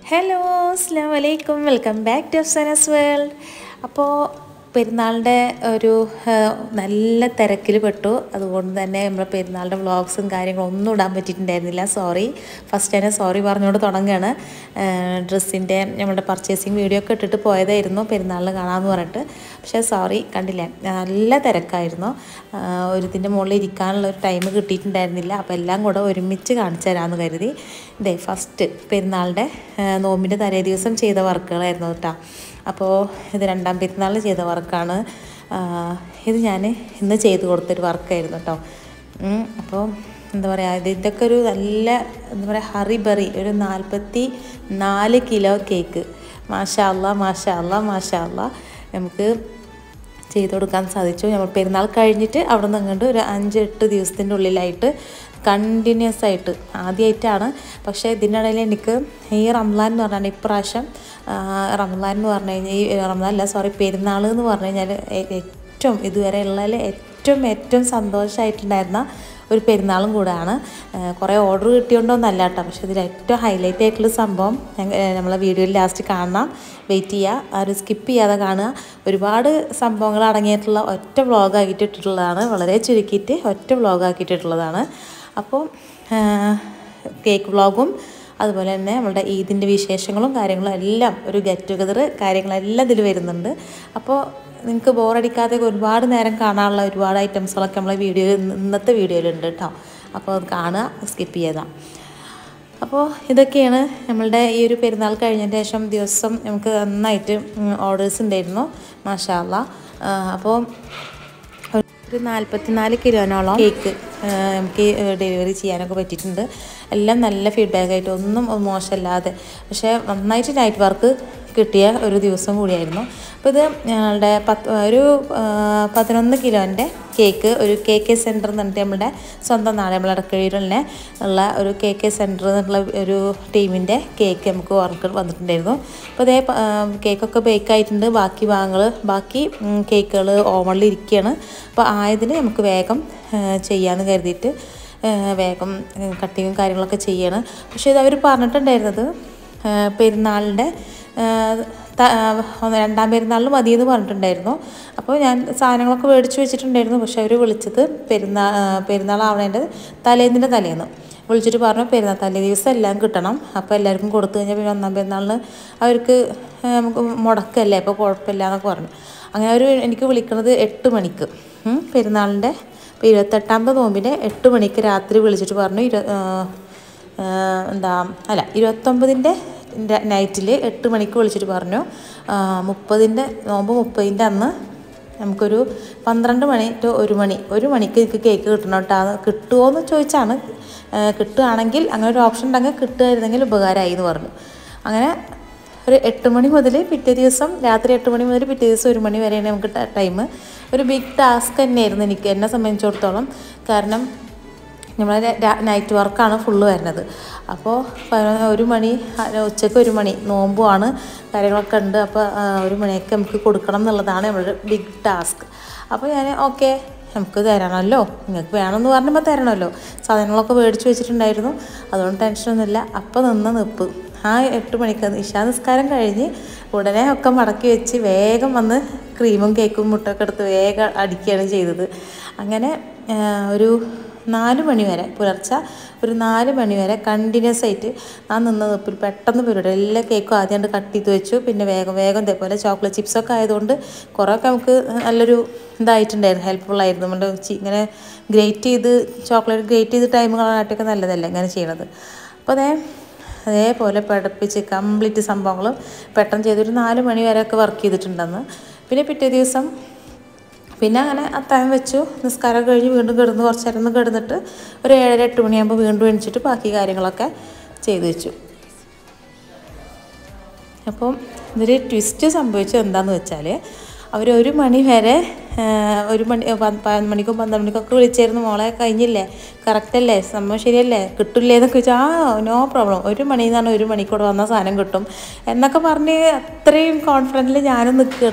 Hello അസ്സലാമു അലൈക്കും welcome back to Afsana's world. അപ്പോൾ പെരുന്നാളിൻ്റെ ഒരു നല്ല തിരക്കിൽ പെട്ടു. അതുകൊണ്ട് തന്നെ നമ്മുടെ പെരുന്നാളിൻ്റെ വ്ളോഗ്സും കാര്യങ്ങളും ഒന്നും ഇടാൻ പറ്റിയിട്ടുണ്ടായിരുന്നില്ല. സോറി, ഫസ്റ്റ് തന്നെ സോറി പറഞ്ഞുകൊണ്ട് തുടങ്ങുകയാണ്. ഡ്രസ്സിൻ്റെ നമ്മുടെ പർച്ചേസിങ് വീഡിയോ ഒക്കെ ഇട്ടിട്ട് പോയതായിരുന്നു പെരുന്നാളിന് കാണാമെന്ന് പറഞ്ഞിട്ട്. പക്ഷേ സോറി, കണ്ടില്ലേ, നല്ല തിരക്കായിരുന്നു. ഒരു ഇതിൻ്റെ മുകളിൽ ഇരിക്കാനുള്ള ഒരു ടൈം കിട്ടിയിട്ടുണ്ടായിരുന്നില്ല. അപ്പോൾ എല്ലാം കൂടെ ഒരുമിച്ച് കാണിച്ചു തരാമെന്ന് കരുതി. ഇതേ ഫസ്റ്റ് പെരുന്നാളിൻ്റെ നോമ്പിൻ്റെ തലേ ദിവസം ചെയ്ത വർക്കുകളായിരുന്നു കേട്ടോ. അപ്പോൾ ഇത് രണ്ടാം പെരുന്നാളിൽ ചെയ്ത വർക്കാണ്. ഇത് ഞാൻ ഇന്ന് ചെയ്ത് കൊടുത്തൊരു വർക്കായിരുന്നു കേട്ടോ. അപ്പോൾ എന്താ പറയുക, ഇതൊക്കെ ഒരു നല്ല എന്താ പറയുക ഹറിബറി ഒരു 44 കിലോ കേക്ക്. മാഷാ അല്ലാ മാഷാ അല്ലാ മാഷാ അല്ലാ നമുക്ക് ചെയ്ത് കൊടുക്കാൻ സാധിച്ചു. നമ്മൾ പെരുന്നാൾ കഴിഞ്ഞിട്ട് അവിടെ നിന്ന് അങ്ങോട്ട് ഒരു 5-8 ദിവസത്തിൻ്റെ ഉള്ളിലായിട്ട് കണ്ടിന്യൂസ് ആയിട്ട് ആദ്യമായിട്ടാണ്. പക്ഷേ ഇതിനിടയിൽ എനിക്ക് ഈ റംസാൻ എന്ന് പറഞ്ഞാൽ ഇപ്രാവശ്യം റംസാൻ എന്ന് പറഞ്ഞു കഴിഞ്ഞാൽ ഈ റംസാനല്ല സോറി പെരുന്നാൾ എന്ന് പറഞ്ഞു കഴിഞ്ഞാൽ ഏറ്റവും ഇതുവരെ ഉള്ളതിൽ ഏറ്റവും സന്തോഷമായിട്ടുണ്ടായിരുന്ന ഒരു പെരുന്നാളും കൂടെയാണ്. കുറേ ഓർഡർ കിട്ടിയോണ്ടോന്നല്ല കേട്ടോ. പക്ഷേ ഇതിൽ ഏറ്റവും ഹൈലൈറ്റ് ആയിട്ടുള്ള സംഭവം നമ്മളെ വീഡിയോയിൽ ലാസ്റ്റ് കാണാം, വെയിറ്റ് ചെയ്യുക, ആരും സ്കിപ്പ് ചെയ്യാതെ കാണുക. ഒരുപാട് സംഭവങ്ങൾ അടങ്ങിയിട്ടുള്ള ഒറ്റ വ്ളോഗാക്കിയിട്ടിട്ടുള്ളതാണ്, വളരെ ചുരുക്കിയിട്ട് ഒറ്റ വ്ളോഗാക്കിയിട്ടുള്ളതാണ്. അപ്പോൾ കേക്ക് വ്ളോഗും അതുപോലെ തന്നെ നമ്മുടെ ഈദിൻ്റെ വിശേഷങ്ങളും കാര്യങ്ങളും എല്ലാം ഒരു ഗെറ്റ് ടുഗദർ കാര്യങ്ങളെല്ലാം ഇതിൽ വരുന്നുണ്ട്. അപ്പോൾ നിങ്ങൾക്ക് ബോറടിക്കാതെ ഒരുപാട് നേരം കാണാനുള്ള ഒരുപാട് ഐറ്റംസുകളൊക്കെ നമ്മളെ ഇന്നത്തെ വീഡിയോയിലുണ്ട് കേട്ടോ. അപ്പോൾ അത് കാണുക, സ്കിപ്പ് ചെയ്താൽ. അപ്പോൾ ഇതൊക്കെയാണ് നമ്മളുടെ ഈ ഒരു പെരുന്നാൾ കഴിഞ്ഞതിന് ശേഷം ദിവസം നമുക്ക് നന്നായിട്ട് ഓർഡേഴ്സ് ഉണ്ടായിരുന്നു മാഷാ അല്ലാ. അപ്പോൾ ഒരു 44 കിലോനോളം കേക്ക് നമുക്ക് ഡെലിവറി ചെയ്യാനൊക്കെ പറ്റിയിട്ടുണ്ട്. എല്ലാം നല്ല ഫീഡ്ബാക്കായിട്ട്, ഒന്നും മോശമല്ലാതെ. പക്ഷേ നന്നായിട്ട് നൈറ്റ് വർക്ക് കിട്ടിയ ഒരു ദിവസം കൂടിയായിരുന്നു. അപ്പോൾ ഇത് ഞങ്ങളുടെ 11 കിലോൻ്റെ കേക്ക് ഒരു KK സെൻറ്റർ എന്ന് പറഞ്ഞിട്ട് നമ്മുടെ സ്വന്തം നാട് നമ്മൾ ഇടക്കഴിയിൽ തന്നെ ഉള്ള ഒരു KK സെൻറ്റർ എന്നുള്ള ഒരു ടീമിൻ്റെ കേക്ക് നമുക്ക് വർക്ക് വന്നിട്ടുണ്ടായിരുന്നു. അപ്പോൾ അതേ കേക്കൊക്കെ ബേക്കായിട്ടുണ്ട്. ബാക്കി കേക്കുകൾ ഓവണിൽ ഇരിക്കുകയാണ്. അപ്പോൾ ആയതിന് നമുക്ക് വേഗം ചെയ്യാമെന്ന് കരുതിയിട്ട് വേഗം കട്ടിങ്ങും കാര്യങ്ങളൊക്കെ ചെയ്യണം. പക്ഷേ ഇത് അവർ പറഞ്ഞിട്ടുണ്ടായിരുന്നത് പെരുന്നാളിൻ്റെ രണ്ടാം പെരുന്നാളിന് മതിയെന്ന് പറഞ്ഞിട്ടുണ്ടായിരുന്നു. അപ്പോൾ ഞാൻ സാധനങ്ങളൊക്കെ മേടിച്ച് വെച്ചിട്ടുണ്ടായിരുന്നു. പക്ഷേ അവർ വിളിച്ചത് പെരുന്നാളാവണേൻ്റെ തലേന്ന് വിളിച്ചിട്ട് പറഞ്ഞു പെരുന്നാൾ തലേ ദിവസം എല്ലാം കിട്ടണം. അപ്പോൾ എല്ലാവർക്കും കൊടുത്തു കഴിഞ്ഞാൽ പിന്നെ ഒന്നാം പെരുന്നാളിന് അവർക്ക് നമുക്ക് മുടക്കല്ലേ, അപ്പോൾ കുഴപ്പമില്ല എന്നൊക്കെ പറഞ്ഞു. അങ്ങനെ അവർ എനിക്ക് വിളിക്കുന്നത് 8 മണിക്ക് പെരുന്നാളിൻ്റെ 28ാമത്തെ നോമ്പിൻ്റെ 8 മണിക്ക് രാത്രി വിളിച്ചിട്ട് പറഞ്ഞു 29ൻ്റെ നൈറ്റിൽ 8 മണിക്ക് വിളിച്ചിട്ട് പറഞ്ഞു 30ൻ്റെ അന്ന് നമുക്കൊരു 12 മണി ടു 1 മണിക്ക് എനിക്ക് കേക്ക് കിട്ടണം കേട്ടോ. കിട്ടുമോ എന്ന് ചോദിച്ചാണ്. കിട്ടുകയാണെങ്കിൽ അങ്ങനെ ഒരു ഓപ്ഷൻ ഉണ്ടെങ്കിൽ കിട്ടുമായിരുന്നെങ്കിൽ ഉപകാരമായി എന്ന് പറഞ്ഞു. അങ്ങനെ ഒരു 8 മണി മുതൽ പിറ്റേ ദിവസം രാത്രി 8 മണി മുതൽ പിറ്റേ ദിവസം 1 മണി വരെയാണ് നമുക്ക് ടൈം. ഒരു ബിഗ് ടാസ്ക് തന്നെയായിരുന്നു എന്നെ സംബന്ധിച്ചിടത്തോളം. കാരണം നമ്മളെ നൈറ്റ് വർക്കാണ് ഫുള്ള് വരുന്നത്. അപ്പോൾ 1 മണി ഉച്ചയ്ക്ക് 1 മണി നോമ്പുമാണ് കാര്യങ്ങളൊക്കെ ഉണ്ട്. അപ്പോൾ 1 മണിയൊക്കെ നമുക്ക് കൊടുക്കണം എന്നുള്ളതാണ് നമ്മുടെ ബിഗ് ടാസ്ക്. അപ്പോൾ ഞാൻ ഓക്കെ നമുക്ക് തരണമല്ലോ, നിങ്ങൾക്ക് വേണമെന്ന് പറഞ്ഞപ്പോൾ തരണമല്ലോ. സാധനങ്ങളൊക്കെ മേടിച്ച് വെച്ചിട്ടുണ്ടായിരുന്നു, അതുകൊണ്ട് ടെൻഷനൊന്നുമില്ല. അപ്പോൾ നിപ്പ് ആ 8 മണിക്ക് ഇശാ നിസ്കാരം കഴിഞ്ഞ് ഉടനെ ഒക്കെ മടക്കി വെച്ച് വേഗം വന്ന് ക്രീമും കേക്കും മുട്ടൊക്കെ എടുത്ത് വേഗം അടിക്കുകയാണ് ചെയ്തത്. അങ്ങനെ ഒരു 4 മണി വരെ പുലർച്ചെ ഒരു 4 മണി വരെ കണ്ടിന്യൂസ് ആയിട്ട് ഞാൻ നിപ്പിൽ പെട്ടെന്ന് പരിപാടി എല്ലാ കേക്കും ആദ്യം കട്ട് ചെയ്ത് വെച്ചു. പിന്നെ വേഗം ഇതേപോലെ ചോക്ലേറ്റ് ചിപ്സൊക്കെ ആയതുകൊണ്ട് കുറേയൊക്കെ നമുക്ക് നല്ലൊരു ഇതായിട്ടുണ്ടായിരുന്നു, ഹെൽപ്ഫുള്ളായിരുന്നു. നമ്മുടെ ഇങ്ങനെ ചോക്ലേറ്റ് ഗ്രേറ്റ് ചെയ്ത് ടൈം കളയാനായിട്ടൊക്കെ നല്ലതല്ലേ ഇങ്ങനെ ചെയ്യണത്. അപ്പോൾ അതേപോലെ പഠിപ്പിച്ച് കംപ്ലീറ്റ് സംഭവങ്ങൾ പെട്ടെന്ന് ചെയ്തൊരു 4 മണി വരെയൊക്കെ വർക്ക് ചെയ്തിട്ടുണ്ടെന്ന്. പിന്നെ പിറ്റേ ദിവസം പിന്നെ അങ്ങനെ അത്താഴം വെച്ചു, നിസ്കാരം കഴിഞ്ഞ് വീണ്ടും കിടന്ന് കുറച്ച് നേരം കിടന്നിട്ട് ഒരു 7-8 മണിയാകുമ്പോൾ വീണ്ടും എണിച്ചിട്ട് ബാക്കി കാര്യങ്ങളൊക്കെ ചെയ്തു വെച്ചു. അപ്പം ഇതൊരു ട്വിസ്റ്റ് സംഭവിച്ചത് എന്താണെന്ന് വെച്ചാൽ അവർ 1 മണി വരെ 11 മണിക്കും 12 മണിക്കൊക്കെ വിളിച്ചായിരുന്നു, മോളെ കഴിഞ്ഞില്ലേ, കറക്റ്റല്ലേ, സംഭവം ശരിയല്ലേ, കിട്ടില്ലേ എന്നൊക്കെ ചോദിച്ചാൽ നോ പ്രോബ്ലം, 1 മണി എന്നാണ് 1 മണിക്കൂടെ വന്ന സാധനം കിട്ടും എന്നൊക്കെ പറഞ്ഞ് അത്രയും കോൺഫിഡൻറ്റിൽ ഞാനും നിൽക്കുകയാണ്.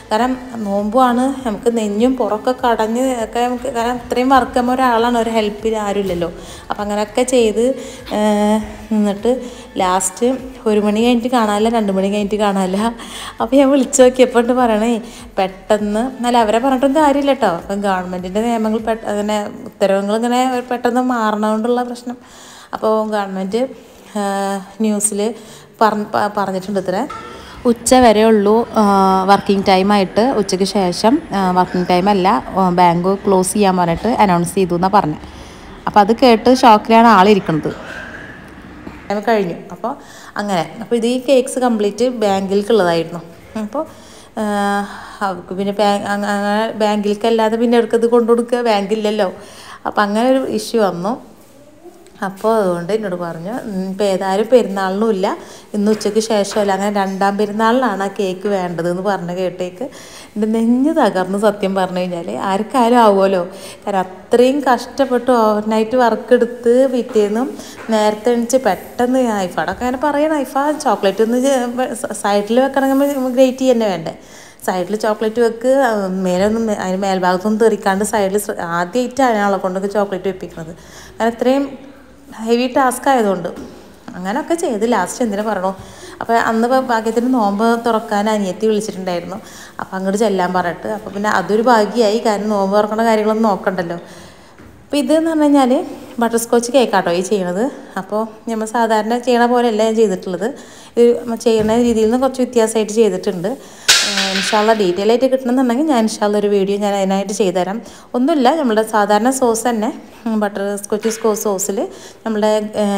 കാരണം നോമ്പുമാണ്, നമുക്ക് നെഞ്ഞും പുറമൊക്കെ കടഞ്ഞ് ഒക്കെ നമുക്ക്, കാരണം ഇത്രയും വർക്ക് ചെയ്യുമ്പോൾ ഒരാളാണ്, ഒരു ഹെൽപ്പിന് ആരുമില്ലല്ലോ. അപ്പം അങ്ങനെയൊക്കെ ചെയ്ത് നിന്നിട്ട് ലാസ്റ്റ് 1 മണി കഴിഞ്ഞിട്ട് കാണാനില്ല, 2 മണി കഴിഞ്ഞിട്ട് കാണാനില്ല. അപ്പോൾ ഞാൻ വിളിച്ചു നോക്കിയപ്പോൾ ഉണ്ട് പറയണേ പെട്ടെന്ന്, എന്നാലും അവരെ പറഞ്ഞിട്ടൊന്നും കാര്യമില്ല കേട്ടോ. അപ്പം ഗവൺമെൻറ്റിൻ്റെ നിയമങ്ങൾ അങ്ങനെ ഉത്തരവുകൾ ഇങ്ങനെ പെട്ടെന്ന് മാറണതുകൊണ്ടുള്ള പ്രശ്നം. അപ്പോൾ ഗവൺമെൻറ് ന്യൂസിൽ പറഞ്ഞിട്ടുണ്ട് ഇത്ര ഉച്ച വരെ ഉള്ളൂ വർക്കിംഗ് ടൈമായിട്ട്, ഉച്ചയ്ക്ക് ശേഷം വർക്കിംഗ് ടൈമല്ല, ബാങ്ക് ക്ലോസ് ചെയ്യാൻ പറഞ്ഞിട്ട് അനൗൺസ് ചെയ്തു എന്നാണ് പറഞ്ഞത്. അപ്പോൾ അത് കേട്ട് ഷോക്കിലാണ് ആളിരിക്കുന്നത്. ടൈം കഴിഞ്ഞു. അപ്പോൾ അങ്ങനെ, അപ്പോൾ ഇത് ഈ കേക്ക്സ് കംപ്ലീറ്റ് ബാങ്കിലേക്കുള്ളതായിരുന്നു. അപ്പോൾ അവർക്ക് പിന്നെ അങ്ങനെ ബാങ്കിലേക്കല്ലാതെ പിന്നെ എടുക്കത് കൊണ്ടു കൊടുക്കുക, ബാങ്കില്ലല്ലോ. അപ്പോൾ അങ്ങനെ ഒരു ഇഷ്യൂ വന്നു. അപ്പോൾ അതുകൊണ്ട് എന്നോട് പറഞ്ഞു ഇപ്പോൾ ഏതായാലും പെരുന്നാളിനും ഇല്ല, ഇന്ന് ഉച്ചയ്ക്ക് ശേഷമല്ല, അങ്ങനെ 2ാം പെരുന്നാളിനാണ് ആ കേക്ക് വേണ്ടതെന്ന് പറഞ്ഞ കേട്ടേക്ക് എൻ്റെ നെഞ്ഞ് തകർന്ന്. സത്യം പറഞ്ഞു കഴിഞ്ഞാൽ ആർക്കായാലും ആവുമല്ലോ, കാരണം അത്രയും കഷ്ടപ്പെട്ടു ഓവർനൈറ്റ് വർക്ക് എടുത്ത് പിറ്റേന്നും നേരത്തെ എണിച്ച് പെട്ടെന്ന് ഐഫാടൊക്കെ അങ്ങനെ പറയണം, ഐഫ ചോക്ലേറ്റ് ഒന്ന് സൈഡിൽ വെക്കണമെങ്കിൽ ഗ്രേറ്റ് തന്നെ വേണ്ടേ, സൈഡിൽ ചോക്ലേറ്റ് വെക്ക്, മേലൊന്നും അതിന് മേൽഭാഗത്തൊന്നും തെറിക്കാണ്ട് സൈഡിൽ ആദ്യമായിട്ടാണ് അവളെ കൊണ്ടൊക്കെ ചോക്ലേറ്റ് വെപ്പിക്കുന്നത്. അങ്ങനെ അത്രയും ഹെവി ടാസ്ക് ആയതുകൊണ്ട് അങ്ങനെയൊക്കെ ചെയ്ത് ലാസ്റ്റ് എന്തിനാ പറയണോ. അപ്പോൾ അന്ന് ഭാഗ്യത്തിന് നോമ്പ് തുറക്കാൻ അനിയത്തി വിളിച്ചിട്ടുണ്ടായിരുന്നു, അപ്പോൾ അങ്ങോട്ട് ചെല്ലാൻ പറഞ്ഞിട്ട്. അപ്പോൾ പിന്നെ അതൊരു ഭാഗ്യമായി, കാരണം നോമ്പ് തുറക്കേണ്ട കാര്യങ്ങളൊന്നും നോക്കണ്ടല്ലോ. അപ്പോൾ ഇതെന്ന് പറഞ്ഞു കഴിഞ്ഞാൽ ബട്ടർ സ്കോച്ച് കേക്കാട്ടോ ഈ ചെയ്യണത്. അപ്പോൾ നമ്മൾ സാധാരണ ചെയ്യണ പോലെയല്ല ഞാൻ ചെയ്തിട്ടുള്ളത്, ഇത് ചെയ്യുന്ന രീതിയിൽ നിന്ന് കുറച്ച് വ്യത്യാസമായിട്ട് ചെയ്തിട്ടുണ്ട്. ഇൻഷാല്ല ഡീറ്റെയിൽ ആയിട്ട് കിട്ടണമെന്നുണ്ടെങ്കിൽ ഞാൻ ഇൻഷാല്ല ഒരു വീഡിയോ ഞാൻ അതിനായിട്ട് ചെയ്തുതരാം. ഒന്നുമില്ല, നമ്മുടെ സാധാരണ സോസ് തന്നെ, ബട്ടർ സ്കോച്ച് സോസിൽ നമ്മുടെ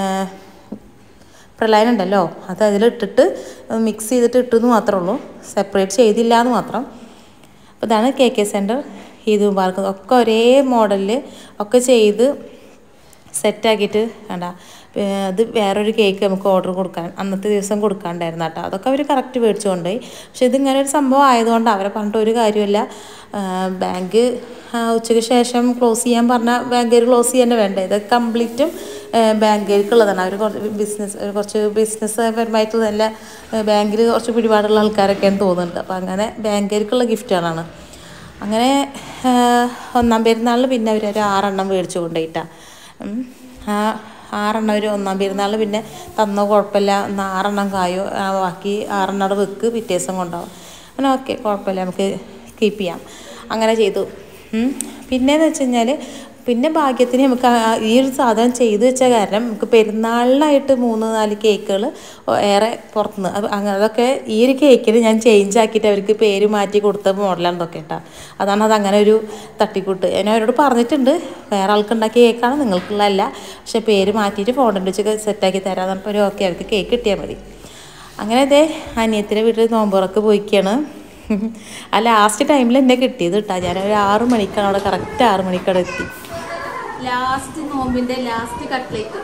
പ്രളയൻ ഉണ്ടല്ലോ അത് അതിലിട്ടിട്ട് മിക്സ് ചെയ്തിട്ട് ഇട്ടെന്ന് മാത്രമേ ഉള്ളൂ, സെപ്പറേറ്റ് ചെയ്തില്ല എന്ന് മാത്രം. അപ്പോൾ ഇതാണ് KK സെൻറ്റർ ഈദ് മുബാറക്ക്. ഒക്കെ ഒരേ മോഡലിൽ ഒക്കെ ചെയ്ത് സെറ്റാക്കിയിട്ട് വേണ്ട. ഇത് വേറൊരു കേക്ക് നമുക്ക് ഓർഡർ കൊടുക്കാൻ അന്നത്തെ ദിവസം കൊടുക്കാണ്ടായിരുന്നു കേട്ടോ. അതൊക്കെ അവർ കറക്റ്റ് മേടിച്ചു കൊണ്ടുപോയി. പക്ഷെ ഇതിങ്ങനെ ഒരു സംഭവം ആയതുകൊണ്ട് അവരെ പറഞ്ഞിട്ട് ഒരു കാര്യമില്ല. ബാങ്ക് ഉച്ചയ്ക്ക് ശേഷം ക്ലോസ് ചെയ്യാൻ പറഞ്ഞാൽ ബാങ്കുകാർ ക്ലോസ് ചെയ്യാൻ വേണ്ടേ, ഇത് കംപ്ലീറ്റും ബാങ്കുകാർക്കുള്ളതാണ്. അവർ കുറച്ച് ബിസിനസ് പരമായിട്ട് നല്ല ബാങ്കിൽ കുറച്ച് പിടിപാടുള്ള ആൾക്കാരൊക്കെയാണ് തോന്നുന്നുണ്ട്. അപ്പോൾ അങ്ങനെ ബാങ്കുകാർക്കുള്ള ഗിഫ്റ്റുകളാണ്. അങ്ങനെ 1ാം പെരുന്നാളിൽ പിന്നെ അവർ ഒരു 6 എണ്ണം മേടിച്ചു കൊണ്ടുപോയിട്ടാണ്. 6 എണ്ണം ഒരു 1ാം പെരുന്നാളിൽ പിന്നെ തന്നോ കുഴപ്പമില്ല, എന്നാൽ 6 എണ്ണം കായോ, ബാക്കി 6 എണ്ണം അവിടെ വെക്ക്, പിറ്റേ ദിവസം കൊണ്ടുപോകും. അങ്ങനെ ഓക്കെ കുഴപ്പമില്ല, നമുക്ക് കീപ്പ് ചെയ്യാം. അങ്ങനെ ചെയ്തു. പിന്നെയെന്ന് വെച്ച് കഴിഞ്ഞാൽ പിന്നെ ഭാഗ്യത്തിന് നമുക്ക് ഈ ഒരു സാധനം ചെയ്തു വെച്ച കാരണം നമുക്ക് പെരുന്നാളിനായിട്ട് 3-4 കേക്കുകൾ ഏറെ പുറത്തുനിന്ന്, അതൊക്കെ ഈ ഒരു കേക്കിന് ഞാൻ ചേഞ്ച് ആക്കിയിട്ട് അവർക്ക് പേര് മാറ്റി കൊടുത്ത മോഡലാണ് ഇതൊക്കെ കേട്ടോ. അതാണ് അതങ്ങനെ ഒരു തട്ടിക്കൂട്ട്. ഞാൻ അവരോട് പറഞ്ഞിട്ടുണ്ട്, വേറെ ആൾക്കുണ്ടാക്കിയ കേക്കാണ്, നിങ്ങൾക്കുള്ളതല്ല, പക്ഷേ പേര് മാറ്റിയിട്ട് ഫോണ്ടിൽ വെച്ച് സെറ്റാക്കി തരാമെന്ന് പറഞ്ഞപ്പോൾ ഒരു ഓക്കെ അവർക്ക് കേക്ക് കിട്ടിയാൽ മതി. അങ്ങനെ ഇതേ അനിയത്തിൻ്റെ വീട്ടിൽ നോമ്പുറക്ക് പോയിക്കാണ്. ആ ലാസ്റ്റ് ടൈമിൽ എന്നെ കിട്ടിയത് കേട്ടോ. ഞാനൊരു 6 മണിക്കാണ് അവിടെ, കറക്റ്റ് 6 മണിക്കവിടെ എത്തി. ലാസ്റ്റ് നോമ്പിൻ്റെ ലാസ്റ്റ് കട്ട്ലേറ്റ്.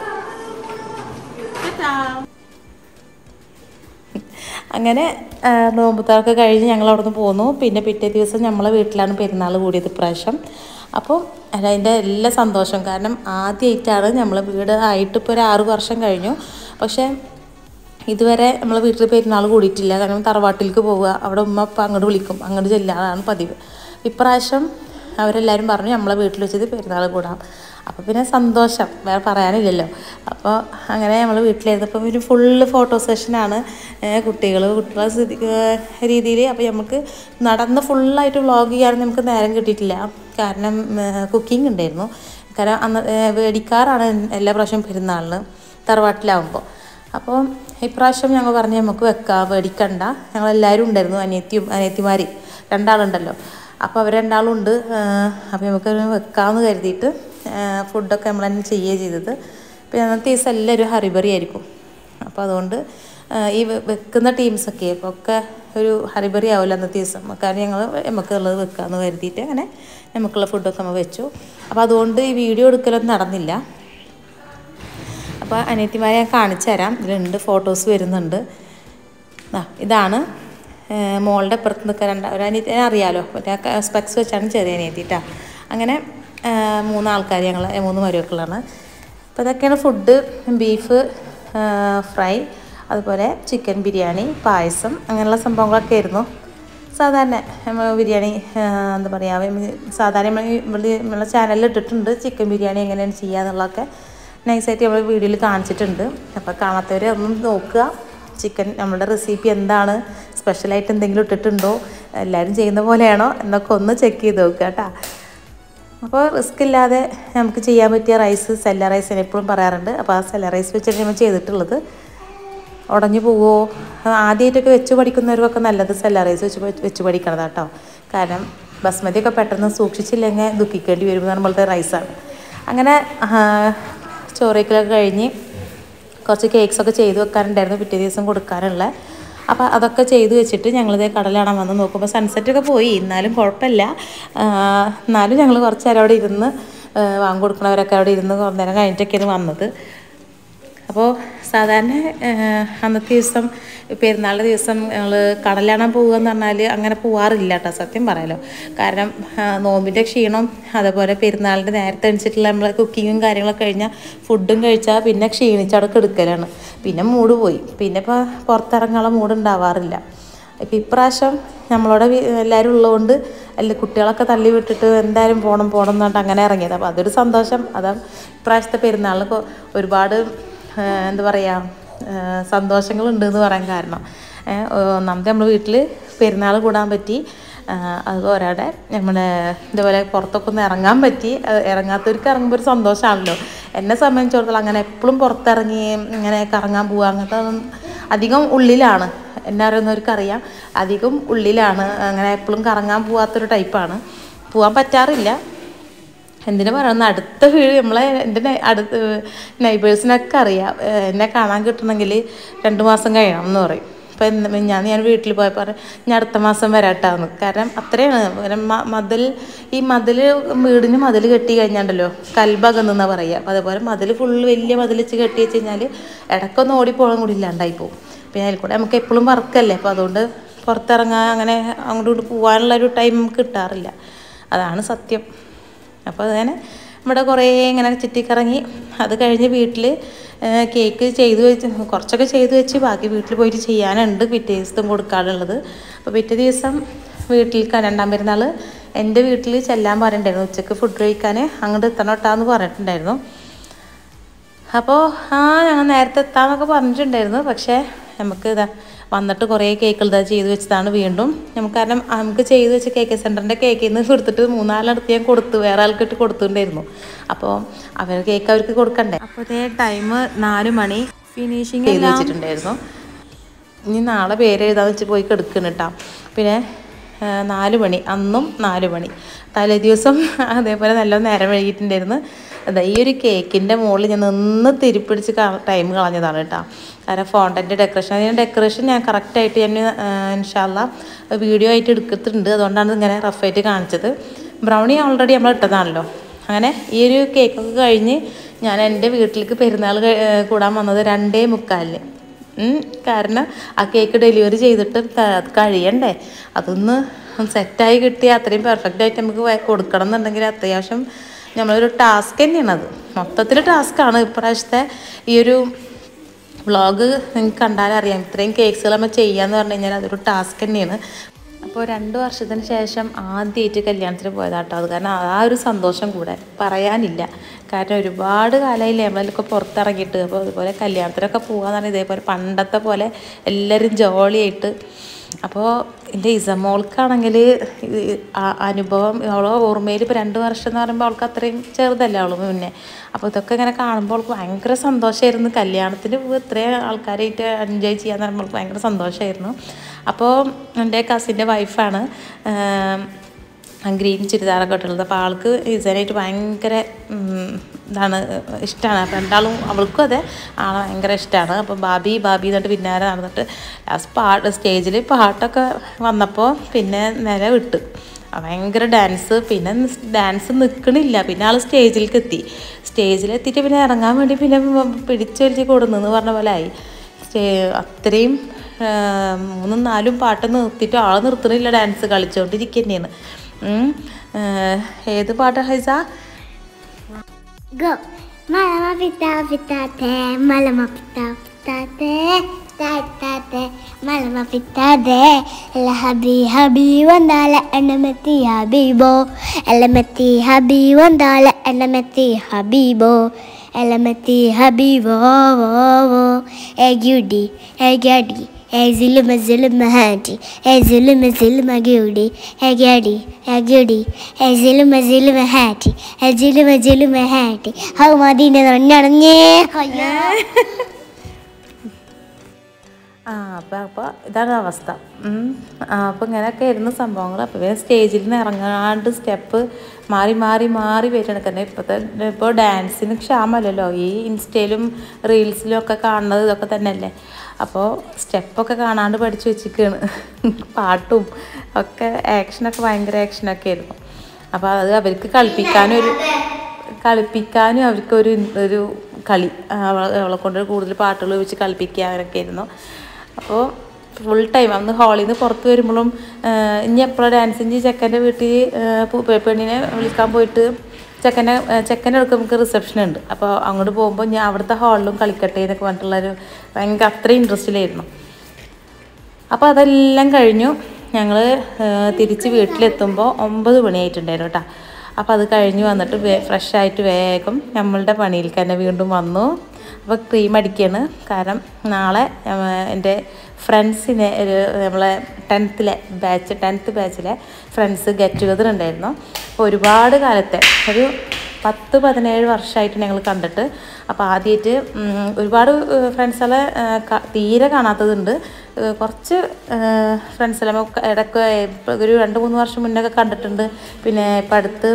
അങ്ങനെ നോമ്പുത്താറൊക്കെ കഴിഞ്ഞ് ഞങ്ങൾ അവിടെ നിന്ന് പോന്നു. പിന്നെ പിറ്റേ ദിവസം നമ്മളെ വീട്ടിലാണ് പെരുന്നാൾ കൂടിയത് ഇപ്രാവശ്യം. അപ്പോൾ അതിൻ്റെ എല്ലാ സന്തോഷം, കാരണം ആദ്യമായിട്ടാണ് നമ്മൾ വീട് ആയിട്ട് ഇപ്പോൾ ഒരു 6 വർഷം കഴിഞ്ഞു. പക്ഷേ ഇതുവരെ നമ്മളെ വീട്ടിൽ പെരുന്നാൾ കൂടിയിട്ടില്ല. കാരണം തറവാട്ടിലേക്ക് പോവുക, അവിടെ ഉമ്മ അപ്പം അങ്ങോട്ട് വിളിക്കും, അങ്ങോട്ട് ചെല്ലാതാണ് പതിവ്. ഇപ്രാവശ്യം അവരെല്ലാവരും പറഞ്ഞു നമ്മളെ വീട്ടിൽ വെച്ചത് പെരുന്നാൾ കൂടാം. അപ്പോൾ പിന്നെ സന്തോഷം വേറെ പറയാനില്ലല്ലോ. അപ്പോൾ അങ്ങനെ നമ്മൾ വീട്ടിലായിരുന്നപ്പോൾ ഒരു ഫുള്ള് ഫോട്ടോ സെഷനാണ്, കുട്ടികളെ രീതിയിൽ. അപ്പോൾ നമുക്ക് നടന്ന് ഫുള്ളായിട്ട് വ്ളോഗ് ചെയ്യാൻ നമുക്ക് നേരം കിട്ടിയിട്ടില്ല, കാരണം കുക്കിംഗ് ഉണ്ടായിരുന്നു. കാരണം അന്ന് മേടിക്കാറാണ് എല്ലാ പ്രാവശ്യം പെരുന്നാളിന് തറവാട്ടിലാവുമ്പോൾ. അപ്പോൾ ഇപ്രാവശ്യം ഞങ്ങൾ പറഞ്ഞ് നമുക്ക് വെക്കാം, മേടിക്കണ്ട, ഞങ്ങളെല്ലാവരും ഉണ്ടായിരുന്നു, അനിയത്തിമാർ 2 ആളുണ്ടല്ലോ. അപ്പോൾ അവർ 2 ആളുണ്ട്. അപ്പോൾ നമുക്ക് വെക്കാമെന്ന് കരുതിയിട്ട് ഫുഡൊക്കെ നമ്മൾ തന്നെ ചെയ്യുകയാണ് ചെയ്തത്. പിന്നെ അന്നത്തെ ദിവസം എല്ലാവരും ഹറിബറി ആയിരിക്കും. അപ്പോൾ അതുകൊണ്ട് ഈ വെക്കുന്ന ടീംസൊക്കെ അപ്പോൾ ഒക്കെ ഒരു ഹറിബറി ആവില്ല അന്നത്തെ ദിവസം, കാരണം നമുക്കുള്ളത് വെക്കാമെന്ന് കരുതിയിട്ട് അങ്ങനെ നമുക്കുള്ള ഫുഡൊക്കെ നമ്മൾ വെച്ചു. അപ്പോൾ അതുകൊണ്ട് ഈ വീഡിയോ എടുക്കലൊന്നും നടന്നില്ല. അപ്പോൾ അനിയത്തിമാരെ ഞാൻ കാണിച്ചു തരാം. 2 ഫോട്ടോസ് വരുന്നുണ്ട്. ഇതാണ് മോളുടെ അപ്പുറത്ത് നിൽക്കാൻ ഒരു അനിയത്തി അറിയാമല്ലോ, മറ്റേ സ്പെക്സ് വെച്ചാണ് ചെറിയ അനിയത്തിട്ടാ. അങ്ങനെ 3 ആൾക്കാർ, ഞങ്ങൾ 3 മരുമക്കളാണ്. അപ്പോൾ ഇതൊക്കെയാണ് ഫുഡ്. ബീഫ് ഫ്രൈ, അതുപോലെ ചിക്കൻ ബിരിയാണി, പായസം, അങ്ങനെയുള്ള സംഭവങ്ങളൊക്കെ ആയിരുന്നു. സാധാരണ ബിരിയാണി എന്താ പറയുക, സാധാരണ നമ്മളെ ചാനലിൽ ഇട്ടിട്ടുണ്ട് ചിക്കൻ ബിരിയാണി എങ്ങനെയാണ് ചെയ്യുക എന്നുള്ളതൊക്കെ നൈസായിട്ട് നമ്മൾ വീഡിയോയിൽ കാണിച്ചിട്ടുണ്ട്. അപ്പോൾ കാണാത്തവർ ഒന്നും നോക്കുക. ചിക്കൻ നമ്മുടെ റെസിപ്പി എന്താണ്, സ്പെഷ്യലായിട്ട് എന്തെങ്കിലും ഇട്ടിട്ടുണ്ടോ, എല്ലാവരും ചെയ്യുന്ന പോലെയാണോ എന്നൊക്കെ ഒന്ന് ചെക്ക് ചെയ്ത് നോക്കുക കേട്ടോ. അപ്പോൾ റിസ്ക് ഇല്ലാതെ നമുക്ക് ചെയ്യാൻ പറ്റിയ റൈസ് സെല്ല റൈസ് ഞാൻ എപ്പോഴും പറയാറുണ്ട്. അപ്പോൾ ആ സെല്ല റൈസ് വെച്ചിട്ട് നമ്മൾ ചെയ്തിട്ടുള്ളത്. ഉടഞ്ഞു പോവോ, ആദ്യമായിട്ടൊക്കെ വെച്ച് പഠിക്കുന്നവർക്കൊക്കെ നല്ലത് സെല്ല റൈസ് വെച്ച് പഠിക്കണത് കേട്ടോ. കാരണം ബസ്മതിയൊക്കെ പെട്ടെന്ന് സൂക്ഷിച്ചില്ലെങ്കിൽ ദുഃഖിക്കേണ്ടി വരും നമ്മളുടെ റൈസാണ്. അങ്ങനെ ചോറയ്ക്കലൊക്കെ കഴിഞ്ഞ് കുറച്ച് കേക്ക്സൊക്കെ ചെയ്ത് വെക്കാനുണ്ടായിരുന്നു പിറ്റേ ദിവസം കൊടുക്കാനുള്ള. അപ്പോൾ അതൊക്കെ ചെയ്ത് വെച്ചിട്ട് ഞങ്ങളിതേ കടൽ കാണാൻ വന്ന് നോക്കുമ്പോൾ സൺസെറ്റൊക്കെ പോയി. എന്നാലും കുഴപ്പമില്ല. എന്നാലും ഞങ്ങൾ കുറച്ച് നേരം അവിടെ ഇരുന്ന് വാങ്ങി കൊടുക്കുന്നവരൊക്കെ അവിടെ ഇരുന്ന് കുറച്ച് നേരം കഴിഞ്ഞിട്ടൊക്കെയാണ് വന്നത്. അപ്പോൾ സാധാരണ അന്നത്തെ ദിവസം പെരുന്നാളിൻ്റെ ദിവസം ഞങ്ങൾ കടൽ കാണാൻ പോകുക എന്ന് പറഞ്ഞാൽ അങ്ങനെ പോകാറില്ല കേട്ടോ, സത്യം പറയാലോ. കാരണം നോമ്പിൻ്റെ ക്ഷീണം, അതേപോലെ പെരുന്നാളിൻ്റെ നേരത്തെ എണിച്ചിട്ടുള്ള നമ്മൾ കുക്കിങ്ങും കാര്യങ്ങളൊക്കെ കഴിഞ്ഞാൽ ഫുഡും കഴിച്ചാൽ പിന്നെ ക്ഷീണിച്ചവിടെ കെടുക്കലാണ്. പിന്നെ മൂഡ് പോയി, പിന്നെ ഇപ്പോൾ പുറത്തിറങ്ങാനുള്ള മൂഡ് ഉണ്ടാവാറില്ല. ഇപ്പം ഇപ്രാവശ്യം നമ്മളോട് എല്ലാവരും ഉള്ളതുകൊണ്ട് കുട്ടികളൊക്കെ തള്ളി വിട്ടിട്ട് എന്തായാലും പോകണം എന്ന് പറഞ്ഞിട്ട് അങ്ങനെ ഇറങ്ങിയത്. അപ്പോൾ അതൊരു സന്തോഷം. അതാണ് ഇപ്രാവശ്യത്തെ പെരുന്നാളിന് ഒരുപാട് എന്താ പറയുക സന്തോഷങ്ങളുണ്ടെന്ന് പറയാൻ കാരണം. ഒന്നാമത്തെ നമ്മൾ വീട്ടിൽ പെരുന്നാൾ കൂടാൻ പറ്റി, അത് ഒരാടെ നമ്മുടെ ഇതുപോലെ പുറത്തൊക്കെ ഒന്ന് ഇറങ്ങാൻ പറ്റി. ഇറങ്ങാത്തവർക്ക് ഇറങ്ങുമ്പോൾ ഒരു സന്തോഷമാണല്ലോ. എന്നെ സംബന്ധിച്ചിടത്തോളം അങ്ങനെ എപ്പോഴും പുറത്തിറങ്ങി ഇങ്ങനെ കറങ്ങാൻ പോവുക അങ്ങനത്തെ അധികം ഉള്ളിലാണ്. എന്നെ അറിയുന്നവർക്കറിയാം, അധികം ഉള്ളിലാണ്. അങ്ങനെ എപ്പോഴും കറങ്ങാൻ പോകാത്തൊരു ടൈപ്പാണ്. പോകാൻ പറ്റാറില്ല. എന്തിനു പറയുന്നത്, അടുത്ത വീട് നമ്മളെ എൻ്റെ അടുത്ത് നൈബേഴ്സിനൊക്കെ അറിയാം. എന്നെ കാണാൻ കിട്ടണമെങ്കിൽ 2 മാസം കഴിയണം എന്ന് പറയും. അപ്പോൾ ഞാൻ വീട്ടിൽ പോയപ്പോൾ ഞാൻ അടുത്ത മാസം വരാട്ടാന്ന്. കാരണം അത്രയാണ് ഈ വീടിന് മതിൽ കെട്ടി കഴിഞ്ഞാണ്ടല്ലോ കൽബകന്നെന്നാണ് പറയുക. അപ്പോൾ അതേപോലെ മതിൽ ഫുള്ള് വലിയ മതിൽ വെച്ച് കെട്ടി വെച്ച് കഴിഞ്ഞാൽ ഇടയ്ക്കൊന്നും ഓടിപ്പോകാൻ കൂടി ഇല്ലാണ്ടായി പോകും. പിന്നെ അതിൽ കൂടെ നമുക്ക് എപ്പോഴും വർക്കല്ലേ. അപ്പോൾ അതുകൊണ്ട് പുറത്തിറങ്ങാൻ അങ്ങനെ അങ്ങോട്ട് പോകാനുള്ളൊരു ടൈം കിട്ടാറില്ല. അതാണ് സത്യം. അപ്പോൾ അങ്ങനെ ഇവിടെ കുറേ ഇങ്ങനെ ചുറ്റിക്കറങ്ങി അത് കഴിഞ്ഞ് വീട്ടിൽ കേക്ക് കുറച്ചൊക്കെ ചെയ്ത് വെച്ച് ബാക്കി വീട്ടിൽ പോയിട്ട് ചെയ്യാനുണ്ട് പിറ്റേ ദിവസം കൊടുക്കാനുള്ളത്. അപ്പോൾ പിറ്റേ ദിവസം വീട്ടിൽ 2ാം പെരുന്നാൾ എൻ്റെ വീട്ടിൽ ചെല്ലാൻ പറഞ്ഞിട്ടുണ്ടായിരുന്നു. ഉച്ചയ്ക്ക് ഫുഡ് കഴിക്കാൻ അങ്ങോട്ട് എത്തണോട്ടാന്ന് പറഞ്ഞിട്ടുണ്ടായിരുന്നു. അപ്പോൾ ഞങ്ങൾ നേരത്തെ എത്താമെന്നൊക്കെ പറഞ്ഞിട്ടുണ്ടായിരുന്നു. പക്ഷേ നമുക്ക് വന്നിട്ട് കുറേ കേക്കുകൾ ചെയ്ത് വെച്ചതാണ് വീണ്ടും. കാരണം നമുക്ക് ചെയ്ത് വെച്ച കേക്ക് സെൻറ്ററിൻ്റെ കേക്കിൽ നിന്ന് കൊടുത്തിട്ട് 3-4 ഞാൻ കൊടുത്തു, വേറെ ആൾക്കിട്ട് കൊടുത്തിട്ടുണ്ടായിരുന്നു. അപ്പോൾ കേക്ക് അവർക്ക് കൊടുക്കണ്ടേ. അപ്പോഴത്തെ ടൈം 4 മണി ഫിനിഷിങ് ചെയ്ത് വെച്ചിട്ടുണ്ടായിരുന്നു. ഇനി നാളെ പേര് എഴുതാന്ന് വെച്ച് പോയി കിടക്കണം കേട്ടോ. പിന്നെ 4 മണി, അന്നും 4 മണി തലേ ദിവസം അതേപോലെ നല്ല നേരം വൈകിട്ടുണ്ടായിരുന്നു. ഈ ഒരു കേക്കിൻ്റെ മുകളിൽ ഞാൻ നിന്ന് തിരിപ്പിടിച്ച് ടൈം കളഞ്ഞതാണ് കേട്ടോ. കാരണം ഫോണ്ടൻ്റെ ഡെക്കറേഷൻ ഞാൻ കറക്റ്റായിട്ട് ഇൻഷാ അല്ലാഹ് വീഡിയോ ആയിട്ട് എടുത്തിട്ടുണ്ട്. അതുകൊണ്ടാണ് ഇങ്ങനെ റഫായിട്ട് കാണിച്ചത്. ബ്രൗണി ഓൾറെഡി നമ്മൾ ഇട്ടതാണല്ലോ. അങ്ങനെ ഈ ഒരു കേക്കൊക്കെ കഴിഞ്ഞ് ഞാൻ എൻ്റെ വീട്ടിലേക്ക് പെരുന്നാൾ കൂടാൻ വന്നത് 2:45. കാരണം ആ കേക്ക് ഡെലിവറി ചെയ്തിട്ട് കഴിയണ്ടേ, അതൊന്ന് സെറ്റായി കിട്ടിയാൽ അത്രയും പെർഫെക്റ്റായിട്ട് നമുക്ക് കൊടുക്കണം എന്നുണ്ടെങ്കിൽ അത്യാവശ്യം നമ്മളൊരു ടാസ്ക് തന്നെയാണത്. മൊത്തത്തിൽ ടാസ്ക്കാണ് ഇപ്രാവശ്യത്തെ ഈ ഒരു വ്ളോഗ്. നിങ്ങൾക്ക് കണ്ടാലറിയാം, ഇത്രയും കേക്ക്സുകൾ നമ്മൾ ചെയ്യാന്ന് പറഞ്ഞു കഴിഞ്ഞാൽ അതൊരു ടാസ്ക് തന്നെയാണ്. അപ്പോൾ 2 വർഷത്തിന് ശേഷം ആദ്യമായിട്ട് കല്യാണത്തിന് പോയതാട്ടോ. അത് കാരണം ആ ഒരു സന്തോഷം കൂടെ പറയാനില്ല. കാരണം ഒരുപാട് കാലമായില്ലേ നമ്മളൊക്കെ പുറത്തിറങ്ങിയിട്ട്. അപ്പോൾ അതുപോലെ കല്യാണത്തിനൊക്കെ പോകാന്ന് പറഞ്ഞാൽ ഇതേപോലെ പണ്ടത്തെ പോലെ എല്ലാവരും ജോളിയായിട്ട്. അപ്പോൾ എൻ്റെ ഇസമോൾക്കാണെങ്കിൽ അനുഭവം അവളെ ഓർമ്മയിൽ ഇപ്പോൾ 2 വർഷം എന്ന് പറയുമ്പോൾ അവൾക്ക് അത്രയും ചെറുതല്ല അവൾ മുന്നേ. അപ്പോൾ ഇതൊക്കെ ഇങ്ങനെ കാണുമ്പോൾ അവൾക്ക് ഭയങ്കര സന്തോഷമായിരുന്നു. കല്യാണത്തിന് ഇത്രയും ആൾക്കാരായിട്ട് എൻജോയ് ചെയ്യാന്ന് പറയുമ്പോൾ അവൾക്ക് ഭയങ്കര സന്തോഷമായിരുന്നു. അപ്പോൾ എൻ്റെ കസിൻ്റെ വൈഫാണ് ഗ്രീൻ ചുരിദാറൊക്കെ ഇട്ടുള്ളത്. അപ്പോൾ ആൾക്ക് ഇസനായിട്ട് ഭയങ്കര ഇഷ്ടമാണ്. അപ്പോൾ രണ്ടാളും അവൾക്കും അതെ ആളെ ഭയങ്കര ഇഷ്ടമാണ്. അപ്പോൾ ബാബി എന്നിട്ട് പിന്നാലെ നടന്നിട്ട് ലാസ്റ്റ് സ്റ്റേജിൽ പാട്ടൊക്കെ വന്നപ്പോൾ പിന്നെ നില വിട്ട് ഭയങ്കര ഡാൻസ്. പിന്നെ ഡാൻസ് നിൽക്കണില്ല. പിന്നെ ആൾ സ്റ്റേജിലെത്തിയിട്ട് പിന്നെ ഇറങ്ങാൻ വേണ്ടി പിന്നെ പിടിച്ചൊലിച്ച് കൊടുന്നെന്ന് പറഞ്ഞ പോലെ ആയി. അത്രയും 3-4 പാട്ട് നിർത്തിയിട്ട് ആൾ നിർത്തണില്ല, ഡാൻസ് കളിച്ചുകൊണ്ടിരിക്കുന്നതാണ്. ഏത് പാട്ടാ ഹൈസ? Go. Malama pita pitate, malama pita pitate. താത്താതെ മലമ പിത്താതെ ഹബി ഹബി വന്നാല എണ്ണമെത്തി ഹബീബോ എല്ലമെത്തി ഹബി വന്നാല എണ്ണമെത്തി ഹബീബോ എല്ലമെത്തി ഹബീബോ എഗ്യുഡി എഗ്യാഡി എസിലുമ സിലുമ ഹാൻറ്റി എസിലുമ സിലുമ ഗ്യൂഡി എഗ്യാഡി എഗ്യുഡി എസിലുമ സിലുമ ഹാൻറ്റി എസിലുമ സിലുമ ഹാൻറ്റി ഹൗ മദീന നന്നടഞ്ഞേ അപ്പോൾ ഇതാണ് അവസ്ഥ. അപ്പോൾ ഇങ്ങനെയൊക്കെ ആയിരുന്നു സംഭവങ്ങൾ. അപ്പോൾ സ്റ്റേജിൽ നിന്ന് ഇറങ്ങാണ്ട് സ്റ്റെപ്പ് മാറി മാറി മാറി വരികയാണ്. കാരണം ഇപ്പോൾ ഡാൻസിന് ക്ഷാമമല്ലല്ലോ, ഈ ഇൻസ്റ്റയിലും റീൽസിലും ഒക്കെ കാണുന്നത് ഇതൊക്കെ തന്നെയല്ലേ. അപ്പോൾ സ്റ്റെപ്പൊക്കെ കാണാണ്ട് പഠിച്ചു വെച്ചിരിക്കുകയാണ്. പാട്ടും ഒക്കെ ആക്ഷനൊക്കെ ഭയങ്കര ആക്ഷനൊക്കെ ആയിരുന്നു. അപ്പോൾ അത് അവർക്ക് കളിപ്പിക്കാനും അവർക്കൊരു കളി അവളെ കൊണ്ട് കൂടുതൽ പാട്ടുകൾ വെച്ച് കളിപ്പിക്കുക അവരൊക്കെ ആയിരുന്നു. അപ്പോൾ ഫുൾ ടൈം അന്ന് ഹാളിൽ നിന്ന് പുറത്ത് വരുമ്പോഴും ഇനി എപ്പോഴും ഡാൻസിൻ്റെ ചെക്കൻ്റെ വീട്ടിൽ പെണ്ണിനെ വിളിക്കാൻ പോയിട്ട് ചെക്കൻ്റെ അടുത്ത് നമുക്ക് റിസപ്ഷൻ ഉണ്ട്. അപ്പോൾ അങ്ങോട്ട് പോകുമ്പോൾ ഞാൻ അവിടുത്തെ ഹാളിലും കളിക്കട്ടെ എന്നൊക്കെ പറഞ്ഞിട്ടുള്ളൊരു ഭയങ്കര അത്രയും ഇൻട്രസ്റ്റിലായിരുന്നു. അപ്പോൾ അതെല്ലാം കഴിഞ്ഞു ഞങ്ങൾ തിരിച്ച് വീട്ടിലെത്തുമ്പോൾ 9 മണിയായിട്ടുണ്ടായിരുന്നു കേട്ടോ. അപ്പോൾ അത് കഴിഞ്ഞ് വന്നിട്ട് ഫ്രഷായിട്ട് വേഗം നമ്മളുടെ പണിയിലേക്ക് തന്നെ വീണ്ടും വന്നു. അപ്പോൾ ക്രീം അടിക്കുകയാണ്. കാരണം നാളെ എൻ്റെ ഫ്രണ്ട്സിനെ നമ്മളെ 10th ബാച്ചിലെ ഫ്രണ്ട്സ് ഗെറ്റ് ടുഗദർ ഉണ്ടായിരുന്നു. അപ്പോൾ ഒരുപാട് കാലത്തെ ഒരു 10-17 വർഷമായിട്ട് ഞങ്ങൾ കണ്ടിട്ട്. അപ്പോൾ ആദ്യമായിട്ട് ഒരുപാട് ഫ്രണ്ട്സുകളെ തീരെ കാണാത്തതുണ്ട്. കുറച്ച് ഫ്രണ്ട്സെല്ലാം ഇടയ്ക്ക് ഒരു 2-3 വർഷം മുന്നേ കണ്ടിട്ടുണ്ട്. പിന്നെ ഇപ്പം അടുത്ത്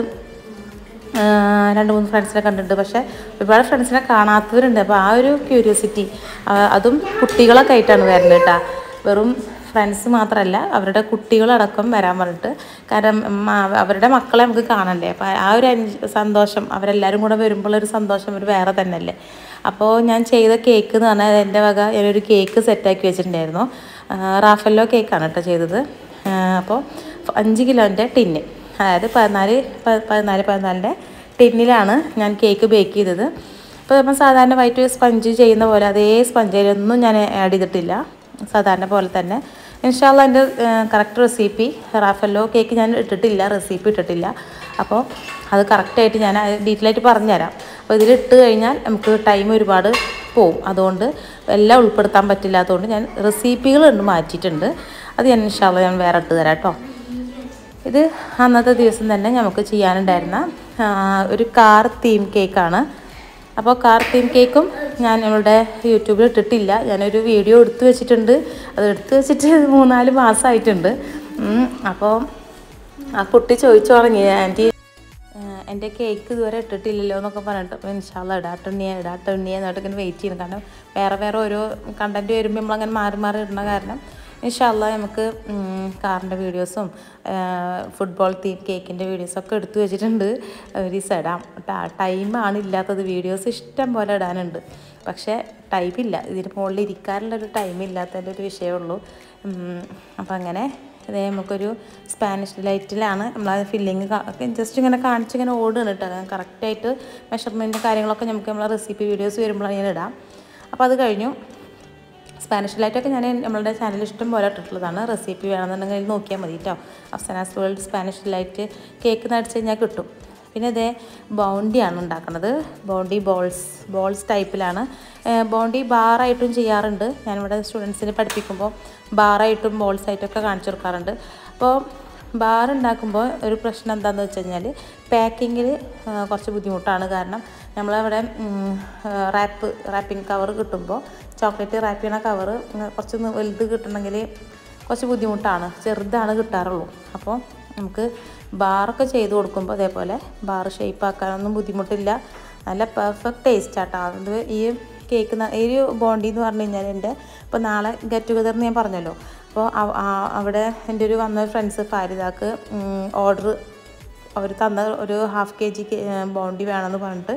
2-3 ഫ്രണ്ട്സിനെ കണ്ടിട്ടുണ്ട്. പക്ഷേ ഒരുപാട് ഫ്രണ്ട്സിനെ കാണാത്തവരുണ്ട്. അപ്പോൾ ആ ഒരു ക്യൂരിയോസിറ്റി, അതും കുട്ടികളൊക്കെ ആയിട്ടാണ് വരുന്നത് കേട്ടോ. വെറും ഫ്രണ്ട്സ് മാത്രമല്ല, അവരുടെ കുട്ടികളടക്കം വരാൻ പറഞ്ഞിട്ട്. കാരണം അവരുടെ മക്കളെ നമുക്ക് കാണണ്ടേ. അപ്പോൾ ആ ഒരു സന്തോഷം, അവരെല്ലാവരും കൂടെ വരുമ്പോഴൊരു സന്തോഷം ഒരു വേറെ തന്നെയല്ലേ. അപ്പോൾ ഞാൻ ചെയ്ത കേക്ക് എന്ന് പറഞ്ഞാൽ എൻ്റെ വക ഞാനൊരു കേക്ക് സെറ്റാക്കി വെച്ചിട്ടുണ്ടായിരുന്നു. റാഫല്ലോ കേക്കാണ് കേട്ടോ ചെയ്തത്. അപ്പോൾ 5 കിലോൻ്റെ ടിന്ന്, അതായത് 14 ടിന്നിലാണ് ഞാൻ കേക്ക് ബേക്ക് ചെയ്തത്. അപ്പോൾ നമ്മൾ സാധാരണ വൈറ്റ് സ്പഞ്ച് ചെയ്യുന്ന പോലെ അതേ സ്പഞ്ചിലൊന്നും ഞാൻ ആഡ് ചെയ്തിട്ടില്ല, സാധാരണ പോലെ തന്നെ. ഇൻഷാ അല്ലാഹ് എൻ്റെ കറക്റ്റ് റെസിപ്പി റാഫല്ലോ കേക്ക് ഞാൻ റെസിപ്പി ഇട്ടിട്ടില്ല. അപ്പോൾ അത് കറക്റ്റായിട്ട് ഞാൻ ഡീറ്റെയിൽ ആയിട്ട് പറഞ്ഞുതരാം. അപ്പോൾ ഇതിലിട്ട് കഴിഞ്ഞാൽ നമുക്ക് ടൈം ഒരുപാട് പോവും. അതുകൊണ്ട് എല്ലാം ഉൾപ്പെടുത്താൻ പറ്റില്ലാത്തതുകൊണ്ട് ഞാൻ റെസിപ്പികൾ മാറ്റിയിട്ടുണ്ട്. അത് ഞാൻ ഇൻഷാ അല്ലാഹ് ഞാൻ വേറെ ഇട്ട് തരാം കേട്ടോ. ഇത് അന്നത്തെ ദിവസം തന്നെ നമുക്ക് ചെയ്യാനുണ്ടായിരുന്ന ഒരു കാർ തീം കേക്കാണ്. അപ്പോൾ കാർ തീം കേക്കും ഞാൻ നമ്മളുടെ യൂട്യൂബിൽ ഇട്ടിട്ടില്ല. ഞാനൊരു വീഡിയോ എടുത്തു വെച്ചിട്ടുണ്ട്. അത് എടുത്തു വെച്ചിട്ട് 3-4 മാസമായിട്ടുണ്ട്. അപ്പോൾ ആ കുട്ടി ചോദിച്ചു തുടങ്ങി, ആൻറ്റി എൻ്റെ കേക്ക് ഇതുവരെ ഇട്ടിട്ടില്ലല്ലോ എന്നൊക്കെ പറഞ്ഞിട്ട്. അപ്പോൾ ഇൻഷാ അല്ലാഹ് ഇടാട്ടുണ്ണിയെ എന്നിട്ട് ഇങ്ങനെ വെയിറ്റ് ചെയ്യുന്നു. കാരണം വേറെ ഓരോ കണ്ടൻറ്റ് വരുമ്പോൾ നമ്മളങ്ങനെ മാറി ഇടുന്ന കാരണം ഇൻഷാ അല്ലാഹ് നമുക്ക് കാറിൻ്റെ വീഡിയോസും ഫുട്ബോൾ തീം കേക്കിൻ്റെ വീഡിയോസൊക്കെ എടുത്തു വെച്ചിട്ടുണ്ട്. ഒരു ദിവസം ഇടാം. ടൈമാണ് ഇല്ലാത്തത്. വീഡിയോസ് ഇഷ്ടം പോലെ ഇടാനുണ്ട്, പക്ഷേ ടൈമില്ല. ഇതിന് മുകളിൽ ഇരിക്കാനുള്ളൊരു ടൈമില്ലാത്തതിൻ്റെ ഒരു വിഷയമുള്ളൂ. അപ്പം അങ്ങനെ അതേ നമുക്കൊരു സ്പാനിഷ് ഡിലൈറ്റിലാണ് നമ്മൾ ഫില്ലിങ് ജസ്റ്റ് ഇങ്ങനെ കാണിച്ചിങ്ങനെ ഓടുകയാണ് കേട്ടോ. കറക്റ്റായിട്ട് മെഷർമെൻറ്റും കാര്യങ്ങളൊക്കെ നമുക്ക് നമ്മളെ റെസിപ്പി വീഡിയോസ് വരുമ്പോഴാണ് ഞാൻ ഇടാം. അപ്പോൾ അത് കഴിഞ്ഞു. സ്പാനിഷ് ഡിലൈറ്റൊക്കെ ഞാൻ നമ്മളുടെ ചാനലിൽ ഇഷ്ടം പോലെ ഇട്ടിട്ടുള്ളതാണ്. റെസിപ്പി വേണമെന്നുണ്ടെങ്കിൽ നോക്കിയാൽ മതി കേട്ടോ. Afsana's world Spanish delight cake നടിച്ച് കഴിഞ്ഞാൽ കിട്ടും. പിന്നെ ഇതേ ബൗണ്ടിയാണ് ഉണ്ടാക്കുന്നത്. ബൗണ്ടി ബോൾസ് ടൈപ്പിലാണ്. ബൗണ്ടി ബാറായിട്ടും ചെയ്യാറുണ്ട്. ഞാനിവിടെ സ്റ്റുഡൻസിനെ പഠിപ്പിക്കുമ്പോൾ ബാറായിട്ടും ബോൾസായിട്ടൊക്കെ കാണിച്ചു കൊടുക്കാറുണ്ട്. അപ്പോൾ ബാർ ഉണ്ടാക്കുമ്പോൾ ഒരു പ്രശ്നം എന്താണെന്ന് വെച്ച് കഴിഞ്ഞാൽ പാക്കിങ്ങിൽ കുറച്ച് ബുദ്ധിമുട്ടാണ്. കാരണം നമ്മളവിടെ റാപ്പിംഗ് കവർ കിട്ടുമ്പോൾ ചോക്ലേറ്റ് റാപ്പ് ചെയ്യുന്ന കവറ് കുറച്ച് വലുത് കിട്ടണമെങ്കിൽ കുറച്ച് ബുദ്ധിമുട്ടാണ്. ചെറുതാണ് കിട്ടാറുള്ളൂ. അപ്പോൾ നമുക്ക് ബാറൊക്കെ ചെയ്ത് കൊടുക്കുമ്പോൾ അതേപോലെ ബാർ ഷേപ്പ് ആക്കാനൊന്നും ബുദ്ധിമുട്ടില്ല. നല്ല പെർഫെക്റ്റ് ടേസ്റ്റാട്ടോ. അത് ഈ കേക്ക് ഈ ഒരു ബോണ്ടി എന്ന് പറഞ്ഞു കഴിഞ്ഞാൽ എൻ്റെ ഇപ്പോൾ നാളെ ഗെറ്റ് ടുഗദർ ഞാൻ പറഞ്ഞല്ലോ. അപ്പോൾ അവിടെ എൻ്റെ ഒരു വന്ന ഫ്രണ്ട്സ് ഫാരിദാക്ക് ഓർഡർ അവർ തന്ന ഒരു ½ kg ബോണ്ടി വേണമെന്ന് പറഞ്ഞിട്ട്